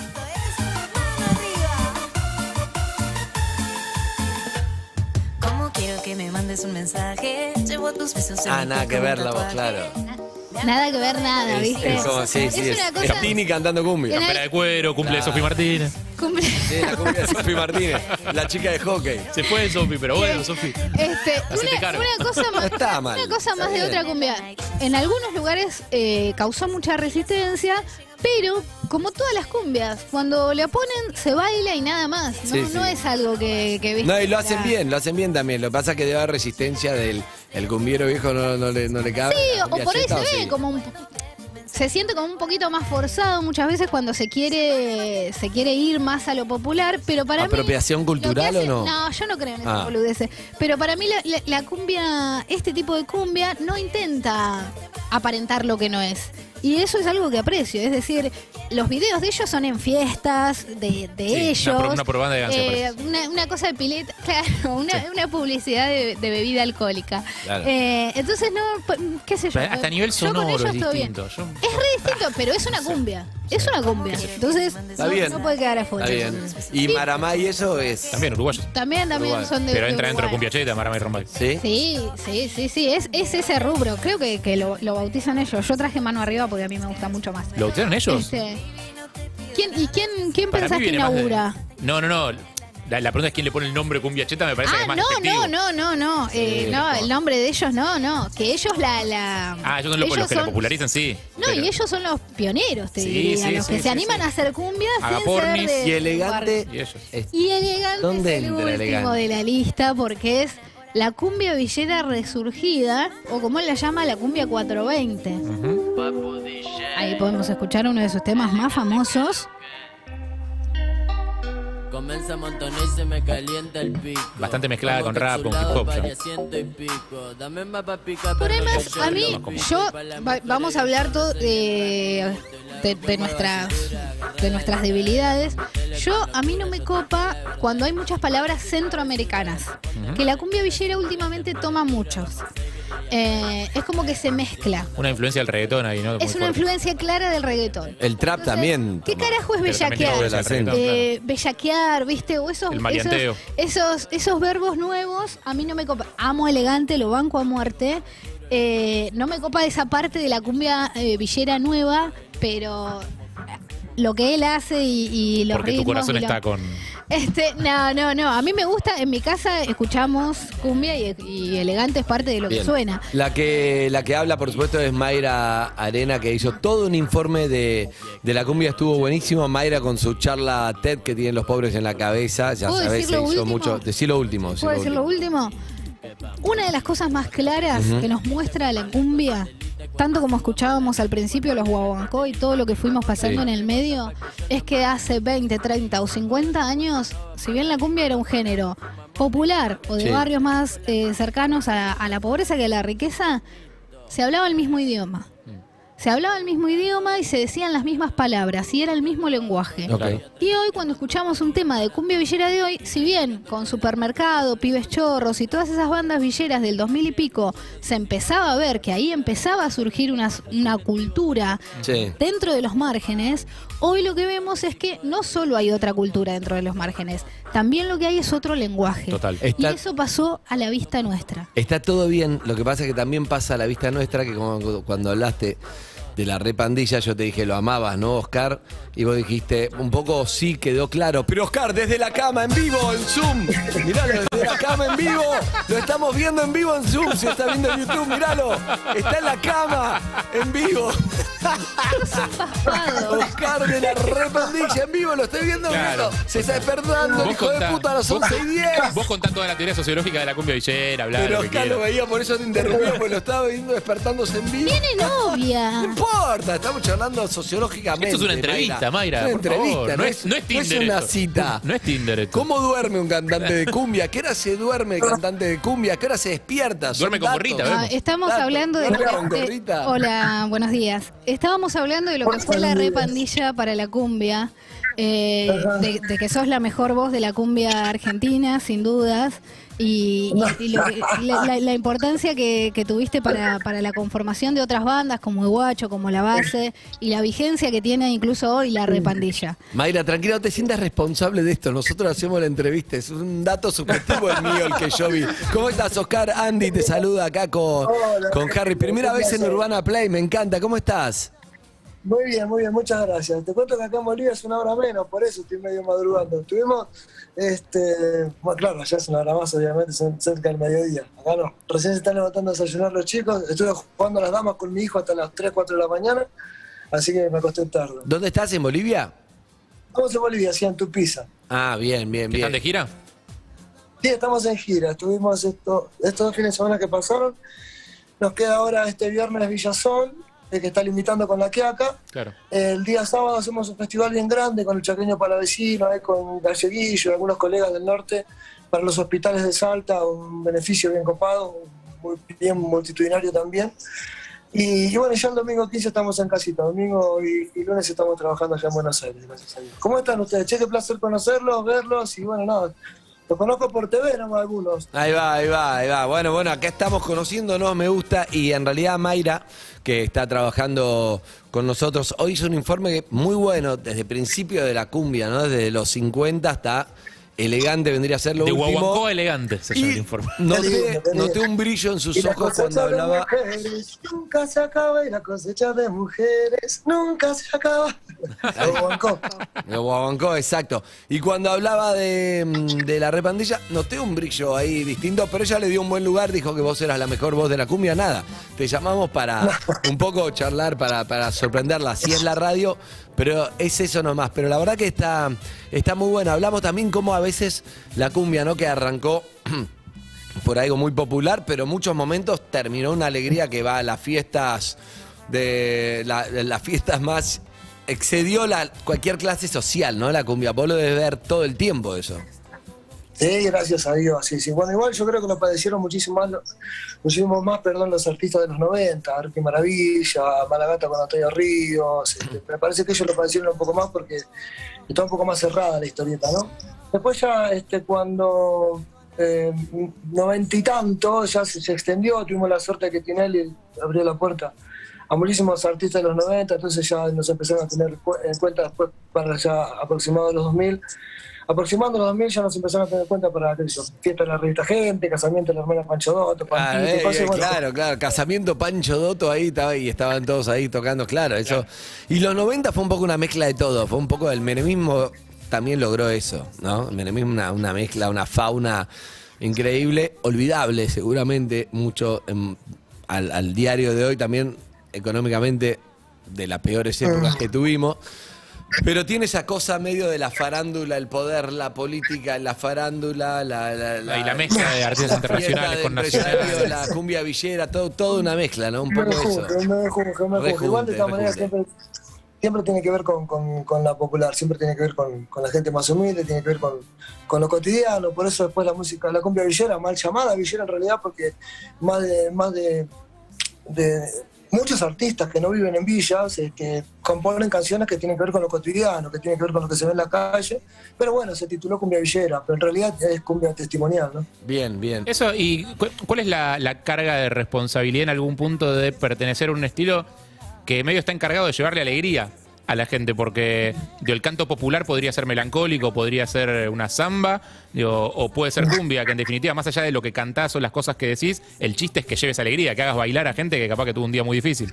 J: ¿Cómo quiero que me mandes un mensaje? Llevo tus besos en
B: Ah,
J: mi
B: nada
J: cuerpo
B: que ver
J: como
B: la voz,
J: tatuaje.
B: claro.
F: Nada que ver nada,
B: Es,
F: ¿viste?
B: es como, sí, sí,
F: Es
B: es,
F: una
B: es
F: cosa-
B: Tini cantando cumbia.
F: En
E: Campera de cuero, cumple de
B: Claro.
E: Sofi Martínez.
F: Cumple-
B: Sí, la cumbia de Sofi Martínez, la chica de hockey.
E: Se fue Sofi, pero bueno, Sofi.
F: Este,
E: Hacete
F: una,
E: cargo.
F: una cosa más,
B: No está mal,
F: una cosa
B: está
F: más de
B: bien.
F: otra cumbia. En algunos lugares eh, causó mucha resistencia, pero como todas las cumbias, cuando le ponen se baila y nada más. No,
B: Sí, sí.
F: no es algo que, que ¿viste?
B: No, y lo hacen
F: la-
B: bien, lo hacen bien también. Lo que pasa es que debe haber resistencia del el cumbiero viejo, no, no, le, no le cabe.
F: Sí,
B: La
F: o
B: cumbia
F: por ahí
B: cheta,
F: se
B: ¿o
F: ve
B: sí?
F: como un, se siente como un poquito más forzado muchas veces cuando se quiere se quiere ir más a lo popular, pero para
B: ¿Apropiación
F: mí,
B: cultural
F: lo que hace-
B: o no?
F: No, yo no creo en esas
B: Ah.
F: boludeces. Pero para mí la, la- la cumbia, este tipo de cumbia, no intenta aparentar lo que no es. Y eso es algo que aprecio. Es decir, los videos de ellos son en fiestas de, de
E: Sí, una
F: ellos.
E: pro- una propaganda de Gansé,
F: Eh,
E: parece.
F: una, una cosa de pileta, claro, una, una publicidad de, de bebida alcohólica.
B: Claro.
F: Eh, entonces, no, p- qué sé yo.
E: Pero hasta a nivel
F: yo con
E: sonoro
F: ellos
E: es
F: todo bien.
E: distinto. Yo-
F: Es re distinto, pero es una cumbia. Es una cumbia. Entonces,
B: Está
F: no,
B: bien.
F: no puede quedar afuera.
B: Está bien. Y Maramá y eso es.
E: También uruguayos.
F: También, también
B: Uruguay.
F: son de.
E: Pero
F: de
E: entra dentro de
F: Uruguay.
E: cumbia cheta, Maramá y Rombay.
B: ¿Sí?
F: Sí, sí, sí, sí. Es, es ese rubro. Creo que, que lo, lo bautizan ellos. Yo traje mano arriba porque a mí me gusta mucho más.
E: ¿Lo bautizaron ellos?
F: Este, ¿quién, ¿Y quién, quién
E: Para mí
F: pensás que
E: viene más de-
F: inaugura?
E: No, no, no. La, la pregunta es quién le pone el nombre cumbia cheta, me parece que
F: Ah,
E: es más
F: no,
E: despectivo.
F: no, no, no, no. Eh,
E: Sí,
F: no,
E: como-
F: el nombre de ellos no, no. Que ellos la. la
E: Ah, ellos son los, los que
F: son-
E: la popularizan, sí.
F: No,
E: pero-
F: y ellos son los pioneros, te
E: Sí,
F: diría.
E: sí,
F: los
E: sí,
F: que
E: sí,
F: se animan
E: sí.
F: a hacer cumbia sin ser
E: Agapornis
F: de.
B: Y elegante.
E: Y ellos.
B: es-
F: Y elegante
B: ¿Dónde
F: es el
B: entra
F: último
B: elegante?
F: de la lista porque es la cumbia villera resurgida, o como él la llama, la cumbia cuatrocientos veinte. Ahí podemos escuchar uno de sus temas más famosos.
K: Comienza a montonar y se me calienta el pico.
E: Bastante mezclada
K: Como
E: con rap, con
K: capsulado
E: hip hop, ya.
K: varias ciento y pico. Dame más pa' picar,
F: Por
K: pero
F: además,
K: yo
F: a mí,
K: lo pico.
F: yo, va- vamos a hablar todo de, de, de nuestras, de nuestras debilidades. Yo, a mí no me copa cuando hay muchas palabras centroamericanas, que la cumbia villera últimamente toma muchos. Eh, es como que se mezcla.
E: Una influencia del reggaetón ahí, ¿no? Muy
F: Es una
E: fuerte.
F: influencia clara del reggaetón.
B: El trap
F: Entonces,
B: también.
F: ¿Qué
B: toma.
F: carajo es
E: Pero también tiene
F: bellaquear?
E: influencia del reggaetón,
F: Eh, bellaquear, ¿viste? O esos,
E: El maleanteo.
F: esos, esos, esos verbos nuevos, a mí no me copa. Amo elegante, lo banco a muerte. Eh, no me copa esa parte de la cumbia eh, villera nueva, pero lo que él hace y, y los
E: Porque tu
F: ritmos
E: corazón
F: y lo-
E: está con.
F: Este, no, no, no. A mí me gusta, en mi casa escuchamos cumbia y, y elegante es parte de lo
B: Bien.
F: que suena.
B: La que, la que habla, por supuesto, es Mayra Arena, que hizo todo un informe de, de la cumbia. Estuvo buenísimo. Mayra con su charla TED que tienen los pobres en la cabeza. Ya
F: ¿Puedo
B: sabés,
F: decir
B: se
F: lo
B: hizo
F: último?
B: mucho. Decí lo último. decí
F: ¿Puedo
B: lo
F: decir lo
B: último.
F: último? Una de las cosas más claras que nos muestra la cumbia, tanto como escuchábamos al principio los guaguancó y todo lo que fuimos pasando
B: Sí.
F: en el medio, es que hace veinte, treinta o cincuenta años, si bien la cumbia era un género popular o de
B: Sí.
F: barrios más eh, cercanos a, a la pobreza que a la riqueza, se hablaba el mismo idioma. Se hablaba el mismo idioma y se decían las mismas palabras y era el mismo lenguaje.
B: Ok.
F: Y hoy cuando escuchamos un tema de cumbia villera de hoy, si bien con Supermercado, Pibes Chorros y todas esas bandas villeras del dos mil y pico, se empezaba a ver que ahí empezaba a surgir una, una cultura
B: Sí.
F: dentro de los márgenes, hoy lo que vemos es que no solo hay otra cultura dentro de los márgenes, también lo que hay es otro lenguaje.
E: Total.
F: Y
B: Está-
F: eso pasó a la vista nuestra.
B: Está todo bien, lo que pasa es que también pasa a la vista nuestra, que como cuando hablaste de la repandilla, yo te dije, lo amabas, ¿no, Oscar? Y vos dijiste, un poco sí quedó claro. Pero Oscar, desde la cama en vivo, en Zoom. Miralo, desde la cama en vivo. Lo estamos viendo en vivo en Zoom. Si está viendo en YouTube, miralo. Está en la cama, en vivo. Oscar de la Repandilla en vivo, lo estoy viendo.
E: Claro.
B: Se está despertando el hijo de puta a las once y diez.
E: Vos contás toda la teoría sociológica de la cumbia villera, hablar
B: Pero
E: lo que
B: Oscar lo
E: quieras.
B: veía, por eso te interrumpía, porque lo estaba viendo despertándose en vivo.
F: Tiene novia.
B: No importa, estamos charlando sociológicamente.
E: Esto es una entrevista, Mayra.
B: Una
E: por favor.
B: entrevista,
E: No es, no es Tinder.
B: No es una
E: esto.
B: cita.
E: No es Tinder esto.
B: ¿Cómo duerme un cantante de cumbia? ¿A qué hora se duerme el cantante de cumbia? ¿A qué hora se despierta? Son
E: Duerme con
B: datos.
E: gorrita,
F: Ah,
E: vemos.
F: estamos
B: Datos.
F: hablando de lo
B: ¿Duerme
F: que,
B: con
F: de-
B: gorrita?
F: hola, buenos días. Estábamos hablando de lo que fue la repandilla para la cumbia, eh, de, de que sos la mejor voz de la cumbia argentina, sin dudas, y, y- y lo que- la, la- la importancia que, que tuviste para, para la conformación de otras bandas como Iguacho, como La Base, y la vigencia que tiene incluso hoy la repandilla.
B: Mayra, tranquila, no te sientas responsable de esto. Nosotros hacemos la entrevista. Es un dato subjetivo el mío el que yo vi. ¿Cómo estás, Oscar? Andy te saluda acá con, con Harry. Primera vez en Urbana Play, me encanta. ¿Cómo estás?
L: Muy bien, muy bien, muchas gracias. Te cuento que acá en Bolivia es una hora menos, por eso estoy medio madrugando. Estuvimos, este, bueno, claro, allá es una hora más, obviamente, son cerca del mediodía. Acá no. Recién se están levantando a desayunar los chicos. Estuve jugando a las damas con mi hijo hasta las tres, cuatro de la mañana, así que me acosté tarde.
B: ¿Dónde estás? ¿En Bolivia?
L: Estamos en Bolivia, hacían tu pizza.
B: Ah, bien, bien, bien.
E: ¿Están de gira?
L: Sí, estamos en gira. Estuvimos esto, estos dos fines de semana que pasaron. Nos queda ahora este viernes Villazón, el que está limitando con la Quiaca.
E: Claro.
L: El día sábado hacemos un festival bien grande con el Chaqueño Palavecino, ahí con Galleguillo y algunos colegas del norte para los hospitales de Salta, un beneficio bien copado, muy bien multitudinario también. Y, y bueno, ya el domingo quince estamos en casita, domingo y, y lunes estamos trabajando allá en Buenos Aires, gracias a Dios. ¿Cómo están ustedes? Che, qué placer conocerlos, verlos y bueno, nada, los conozco por T V, ¿no? Algunos.
B: Ahí va, ahí va, ahí va. Bueno, bueno, acá estamos conociéndonos, me gusta. Y en realidad Mayra, que está trabajando con nosotros, hoy hizo un informe muy bueno desde el principio de la cumbia, ¿no? Desde los cincuenta hasta elegante vendría a ser lo
E: De
B: último.
E: Guaguancó elegante se llama
B: Y
E: el informe.
B: noté, noté un brillo en sus
L: Y la
B: ojos
L: cosecha
B: cuando
L: de
B: hablaba.
L: mujeres nunca se acaba y la cosecha de mujeres nunca se acaba. Lo bancó.
B: Lo Guaguancó, exacto. Y cuando hablaba de, mm, de la repandilla, noté un brillo ahí distinto, pero ella le dio un buen lugar, dijo que vos eras la mejor voz de la cumbia. Nada, te llamamos para un poco charlar, para, para sorprenderla. Así es la radio, pero es eso nomás. Pero la verdad que está, está muy bueno. Hablamos también cómo a veces la cumbia, ¿no? Que arrancó por algo muy popular, pero en muchos momentos terminó una alegría que va a las fiestas de la- las fiestas más excedió la, cualquier clase social, ¿no? La cumbia. Vos lo debes ver todo el tiempo eso.
L: Sí, gracias a Dios. Sí, sí. Bueno, igual yo creo que lo padecieron muchísimo más, los- muchísimo más, perdón, los artistas de los noventa, Arqui Maravilla, Malagata con Antonio Ríos. Este, me parece que ellos lo padecieron un poco más porque está un poco más cerrada la historieta, ¿no? Después ya, este, cuando eh, noventa y tanto, ya se, se extendió, tuvimos la suerte de que Tinelli abrió la puerta a muchísimos artistas de los noventa, entonces ya nos empezaron a tener cu- en cuenta después para ya aproximados los dos mil. Aproximando los dos mil ya nos empezaron a tener en cuenta para, qué sé yo, fiesta de la revista Gente, casamiento de la hermana Pancho Dotto,
B: Ah,
L: Pampito,
B: eh,
L: cosas,
B: eh,
L: bueno,
B: claro, claro. Casamiento Pancho Dotto ahí estaba y estaban todos ahí tocando, claro, eso. Y los noventa fue un poco una mezcla de todo, fue un poco el menemismo también logró eso, ¿no? El menemismo una, una mezcla, una fauna increíble, olvidable seguramente mucho em, al, al diario de hoy también económicamente de las peores épocas que tuvimos. Pero tiene esa cosa medio de la farándula, el poder, la política, la farándula, la, la,
E: Y la mezcla de artistas
B: la
E: internacionales
B: fiesta
E: con
B: de empresarios,
E: nacionales.
B: la cumbia villera, todo, todo una mezcla, ¿no? Un
L: me
B: poco eso.
L: rejunte, me rejunte, me rejunte. Igual de
B: Rejunte,
L: todas maneras
B: rejunte.
L: siempre, siempre tiene que ver con, con, con la popular, siempre tiene que ver con, con la gente más humilde, tiene que ver con, con lo cotidiano, por eso después la música, la cumbia villera, mal llamada villera en realidad, porque más de, más de, de muchos artistas que no viven en villas, eh, que componen canciones que tienen que ver con lo cotidiano, que tienen que ver con lo que se ve en la calle, pero bueno, se tituló cumbia villera, pero en realidad es cumbia testimonial, ¿no?
B: Bien, bien.
E: Eso, ¿y cu- cuál es la, la carga de responsabilidad en algún punto de pertenecer a un estilo que medio está encargado de llevarle alegría a la gente? Porque digo, el canto popular podría ser melancólico, podría ser una samba, digo, o puede ser cumbia, que en definitiva, más allá de lo que cantás o las cosas que decís, el chiste es que lleves alegría, que hagas bailar a gente que capaz que tuvo un día muy difícil.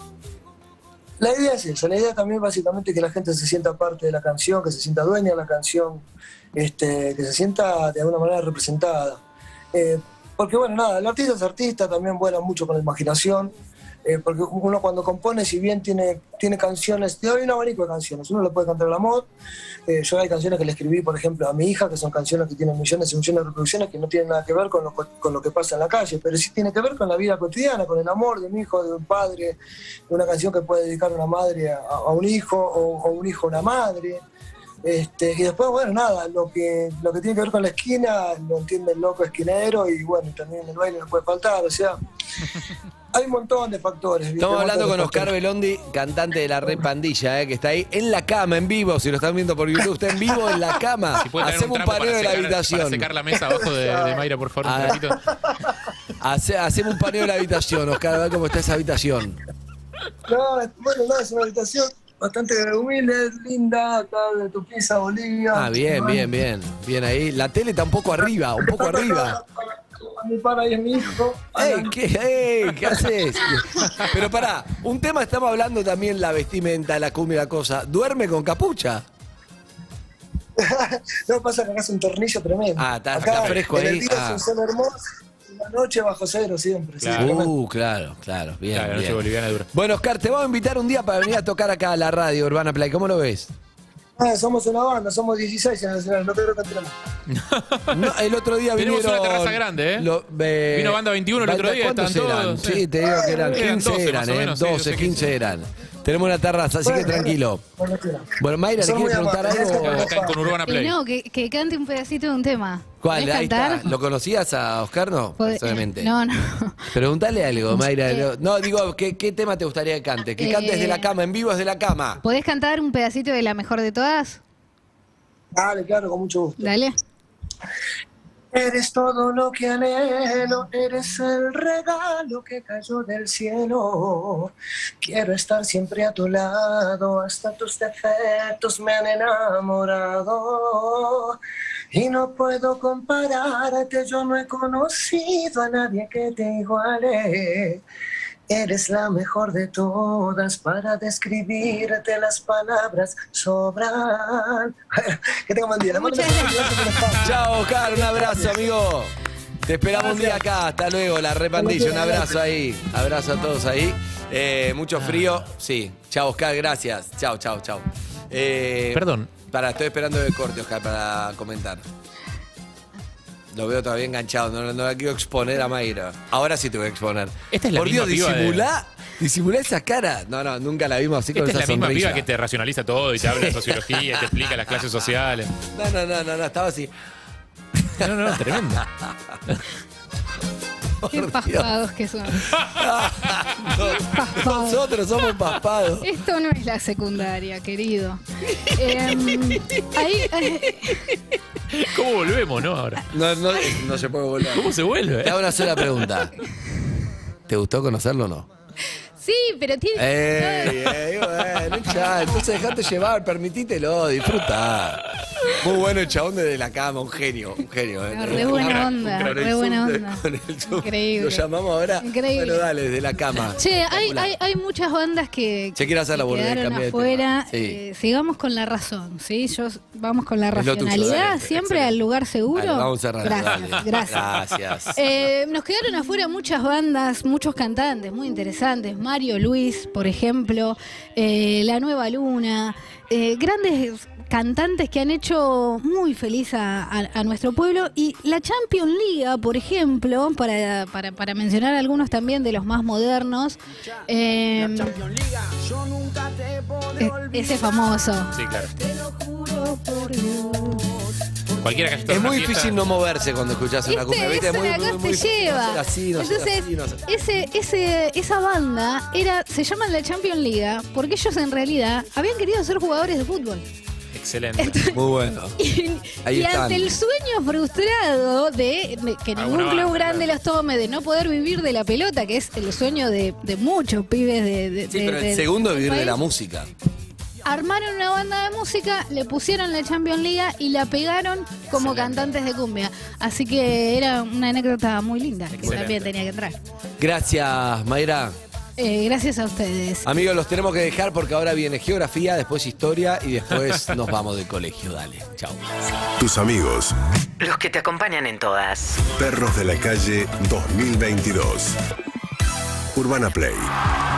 L: La idea es esa, la idea también básicamente que la gente se sienta parte de la canción, que se sienta dueña de la canción, este, que se sienta de alguna manera representada. Eh, porque bueno, nada, el artista es artista, también vuela mucho con la imaginación, Eh, porque uno cuando compone, si bien tiene, tiene canciones, te doy un abanico de canciones, uno le puede cantar el amor. Eh, yo hay canciones que le escribí, por ejemplo, a mi hija, que son canciones que tienen millones y millones de reproducciones, que no tienen nada que ver con lo, con lo que pasa en la calle, pero sí tiene que ver con la vida cotidiana, con el amor de un hijo, de un padre, una canción que puede dedicar una madre a, a un hijo o, o un hijo a una madre. Este, y después, bueno, nada, lo que, lo que tiene que ver con la esquina lo entiende el loco esquinero, y bueno, también el baile no puede faltar, o sea, hay un montón de factores. ¿viste?
B: Estamos hablando con
L: Oscar
B: Oscar Belondi, cantante de la Red Pandilla, eh, que está ahí en la cama, en vivo. Si lo están viendo por YouTube, está en vivo en la cama.
E: Si puede traer
B: Hacemos un
E: trapo
B: paneo
E: para
B: de la
E: secar-
B: habitación.
E: Para secar la mesa abajo de, de Mayra, por favor, un
B: Ah.
E: ratito.
B: Hace- hacemos un paneo de la habitación, Oscar, a ver cómo está esa habitación.
L: No, es- bueno, no, es una habitación bastante humilde, linda, acá de tu pieza, Bolivia.
B: Ah, bien, bien, bien. Bien ahí. La tele está un poco arriba, un poco arriba.
L: Mi para ahí es mi hijo.
B: ¡Ey! ¿Qué, ey, ¿qué haces? Pero pará, un tema estamos hablando también, la vestimenta, la cumbia, la cosa. ¿Duerme con capucha?
L: No, pasa que acá es un tornillo tremendo.
B: Ah, está,
L: Acá,
B: está fresco
L: en
B: ahí.
L: el día
B: Ah.
L: es un sol hermoso, en la noche bajo cero siempre. sí,
E: Claro.
L: tremendo.
B: Uh, claro, claro. Bien,
E: Claro, la noche
B: bien.
E: boliviana dura.
B: Bueno, Oscar, te vamos a invitar un día para venir a tocar acá a la radio Urbana Play. ¿Cómo lo ves?
L: Ah, somos una banda, somos dieciséis en el escenario, no creo que entremos.
B: No, el otro día
E: Tenemos
B: vinieron...
E: una terraza grande, ¿eh?
B: lo- eh,
E: Vino Banda veintiuno el otro día,
B: ¿Cuántos
E: están
B: eran?
E: todos,
B: Sí,
E: sí.
B: te digo que eran
E: Eran
B: quince,
E: doce
B: eran,
E: más o
B: ¿eh?
E: menos, sí,
B: doce,
E: doce,
B: quince eran. Tenemos una terraza, así que
L: Bueno,
B: tranquilo.
L: Cuando quieran.
B: Bueno, Mayra, ¿le
L: Son
B: quiere
L: muy
B: preguntar
L: amables,
B: algo?
L: es
E: Acá con Urbana
F: Eh,
E: Play.
F: no, que, que cante un pedacito de un tema.
B: ¿Cuál?
F: ¿Podés
B: Ahí
F: cantar?
B: está. ¿Lo conocías a Oscar? No,
F: Podés-
B: personalmente.
F: No, no.
B: Preguntale algo, Mayra.
F: Eh,
B: No, digo, ¿qué, qué tema te gustaría que cante? Que
F: Eh,
B: cantes de la cama, en vivo desde la cama.
F: ¿Podés cantar un pedacito de La Mejor de Todas?
L: Dale, claro, con mucho gusto.
F: Dale.
L: Eres todo lo que anhelo, eres el regalo que cayó del cielo. Quiero estar siempre a tu lado, hasta tus defectos me han enamorado. Y no puedo compararte, yo no he conocido a nadie que te iguale. Eres la mejor de todas, para describirte las palabras sobran. Que tengan buen día.
F: Muchas gracias.
B: Chao, Oscar, un abrazo, amigo. Te esperamos un día acá, hasta luego, la repandilla, un abrazo ahí, abrazo a todos ahí. Eh, mucho frío, sí. Chao, Oscar, gracias. Chao, chao, chao. Eh,
E: Perdón.
B: Para, estoy esperando el corte, Oscar, para comentar. Lo veo todavía enganchado, no, no la quiero exponer a Mayra. Ahora sí te voy a exponer.
E: Esta es la
B: Por
E: misma
B: Dios,
E: piba de-
B: disimulá, disimulá esa cara. No, no, nunca la vimos así con
E: Esta es
B: esa
E: la misma
B: sonrisa.
E: piba que te racionaliza todo y te habla de sociología, te explica las clases sociales.
B: No, no, no, no, no, estaba así.
E: No, no, tremendo.
F: Qué
B: Por
F: paspados que son.
B: No, nosotros somos paspados.
F: Esto no es la secundaria, querido. Em, ahí, eh,
E: ¿Cómo volvemos, no? Ahora.
B: No, no, no se puede volver.
E: ¿Cómo se vuelve?
B: Te hago una sola pregunta. ¿Te gustó conocerlo o no?
F: sí, pero tiene.
B: Ey, ey, bueno, ya, entonces dejate llevar, permitítelo, disfruta. Muy bueno el chabón desde la cama, un genio, un genio. ¿eh?
F: No, re buena onda,
B: Con el
F: re buena
B: Zoom,
F: onda.
B: con el Zoom.
F: Increíble.
B: Lo llamamos ahora.
F: Increíble.
B: Bueno, dale, desde la cama.
F: Che, hay,
B: Espectacular.
F: hay, hay muchas bandas que,
B: Che, quiero hacer la
F: que
B: boludez,
F: quedaron
B: cambié de
F: afuera.
B: tema. Sí.
F: Eh, sigamos con la razón, ¿sí? Yo, vamos con la
B: Es lo tuyo,
F: racionalidad,
B: dale,
F: siempre
E: excelente.
F: al lugar seguro.
B: Dale, vamos cerrando,
F: Gracias,
B: dale.
F: gracias.
B: Gracias.
F: Eh, nos quedaron afuera muchas bandas, muchos cantantes muy interesantes. Mario Luis, por ejemplo, eh, La Nueva Luna, eh, grandes cantantes que han hecho muy feliz a, a- a nuestro pueblo. Y la Champions League, por ejemplo, para, para, para mencionar algunos también de los más modernos, eh, eh, ese famoso.
E: Sí, claro. Cualquiera que haya estado
B: Es
E: en una
B: muy
E: fiesta-
B: difícil no moverse cuando escuchas una cumbia,
F: Este,
B: ¿viste?
F: eso
B: Muy,
F: de acá
B: muy, muy
F: te
B: difícil.
F: lleva.
B: No ser así, no ser
F: Entonces,
B: así, no ser-
F: ese, ese, esa banda era, se llama la Champions League porque ellos en realidad habían querido ser jugadores de fútbol.
E: Excelente.
B: Muy bueno.
F: Y,
B: Ahí
F: y
B: están.
F: ante el sueño frustrado de, de que ningún
E: Alguna
F: club
E: banda,
F: grande los tome, de no poder vivir de la pelota, que es el sueño de, de muchos pibes de, de-
B: Sí,
F: de-
B: pero el
F: del
B: segundo es vivir de
F: país,
B: la música.
F: armaron una banda de música, le pusieron la Champions League y la pegaron como cantantes de cumbia. Así que era una anécdota muy linda, que
E: Excelente.
F: también tenía que entrar.
B: Gracias, Mayra.
F: Eh, gracias a ustedes.
B: Amigos, los tenemos que dejar porque ahora viene geografía, después historia y después nos vamos del colegio. Dale, chao.
M: Tus amigos,
N: Los que te acompañan en todas.
M: Perros de la Calle dos mil veintidós. Urbana Play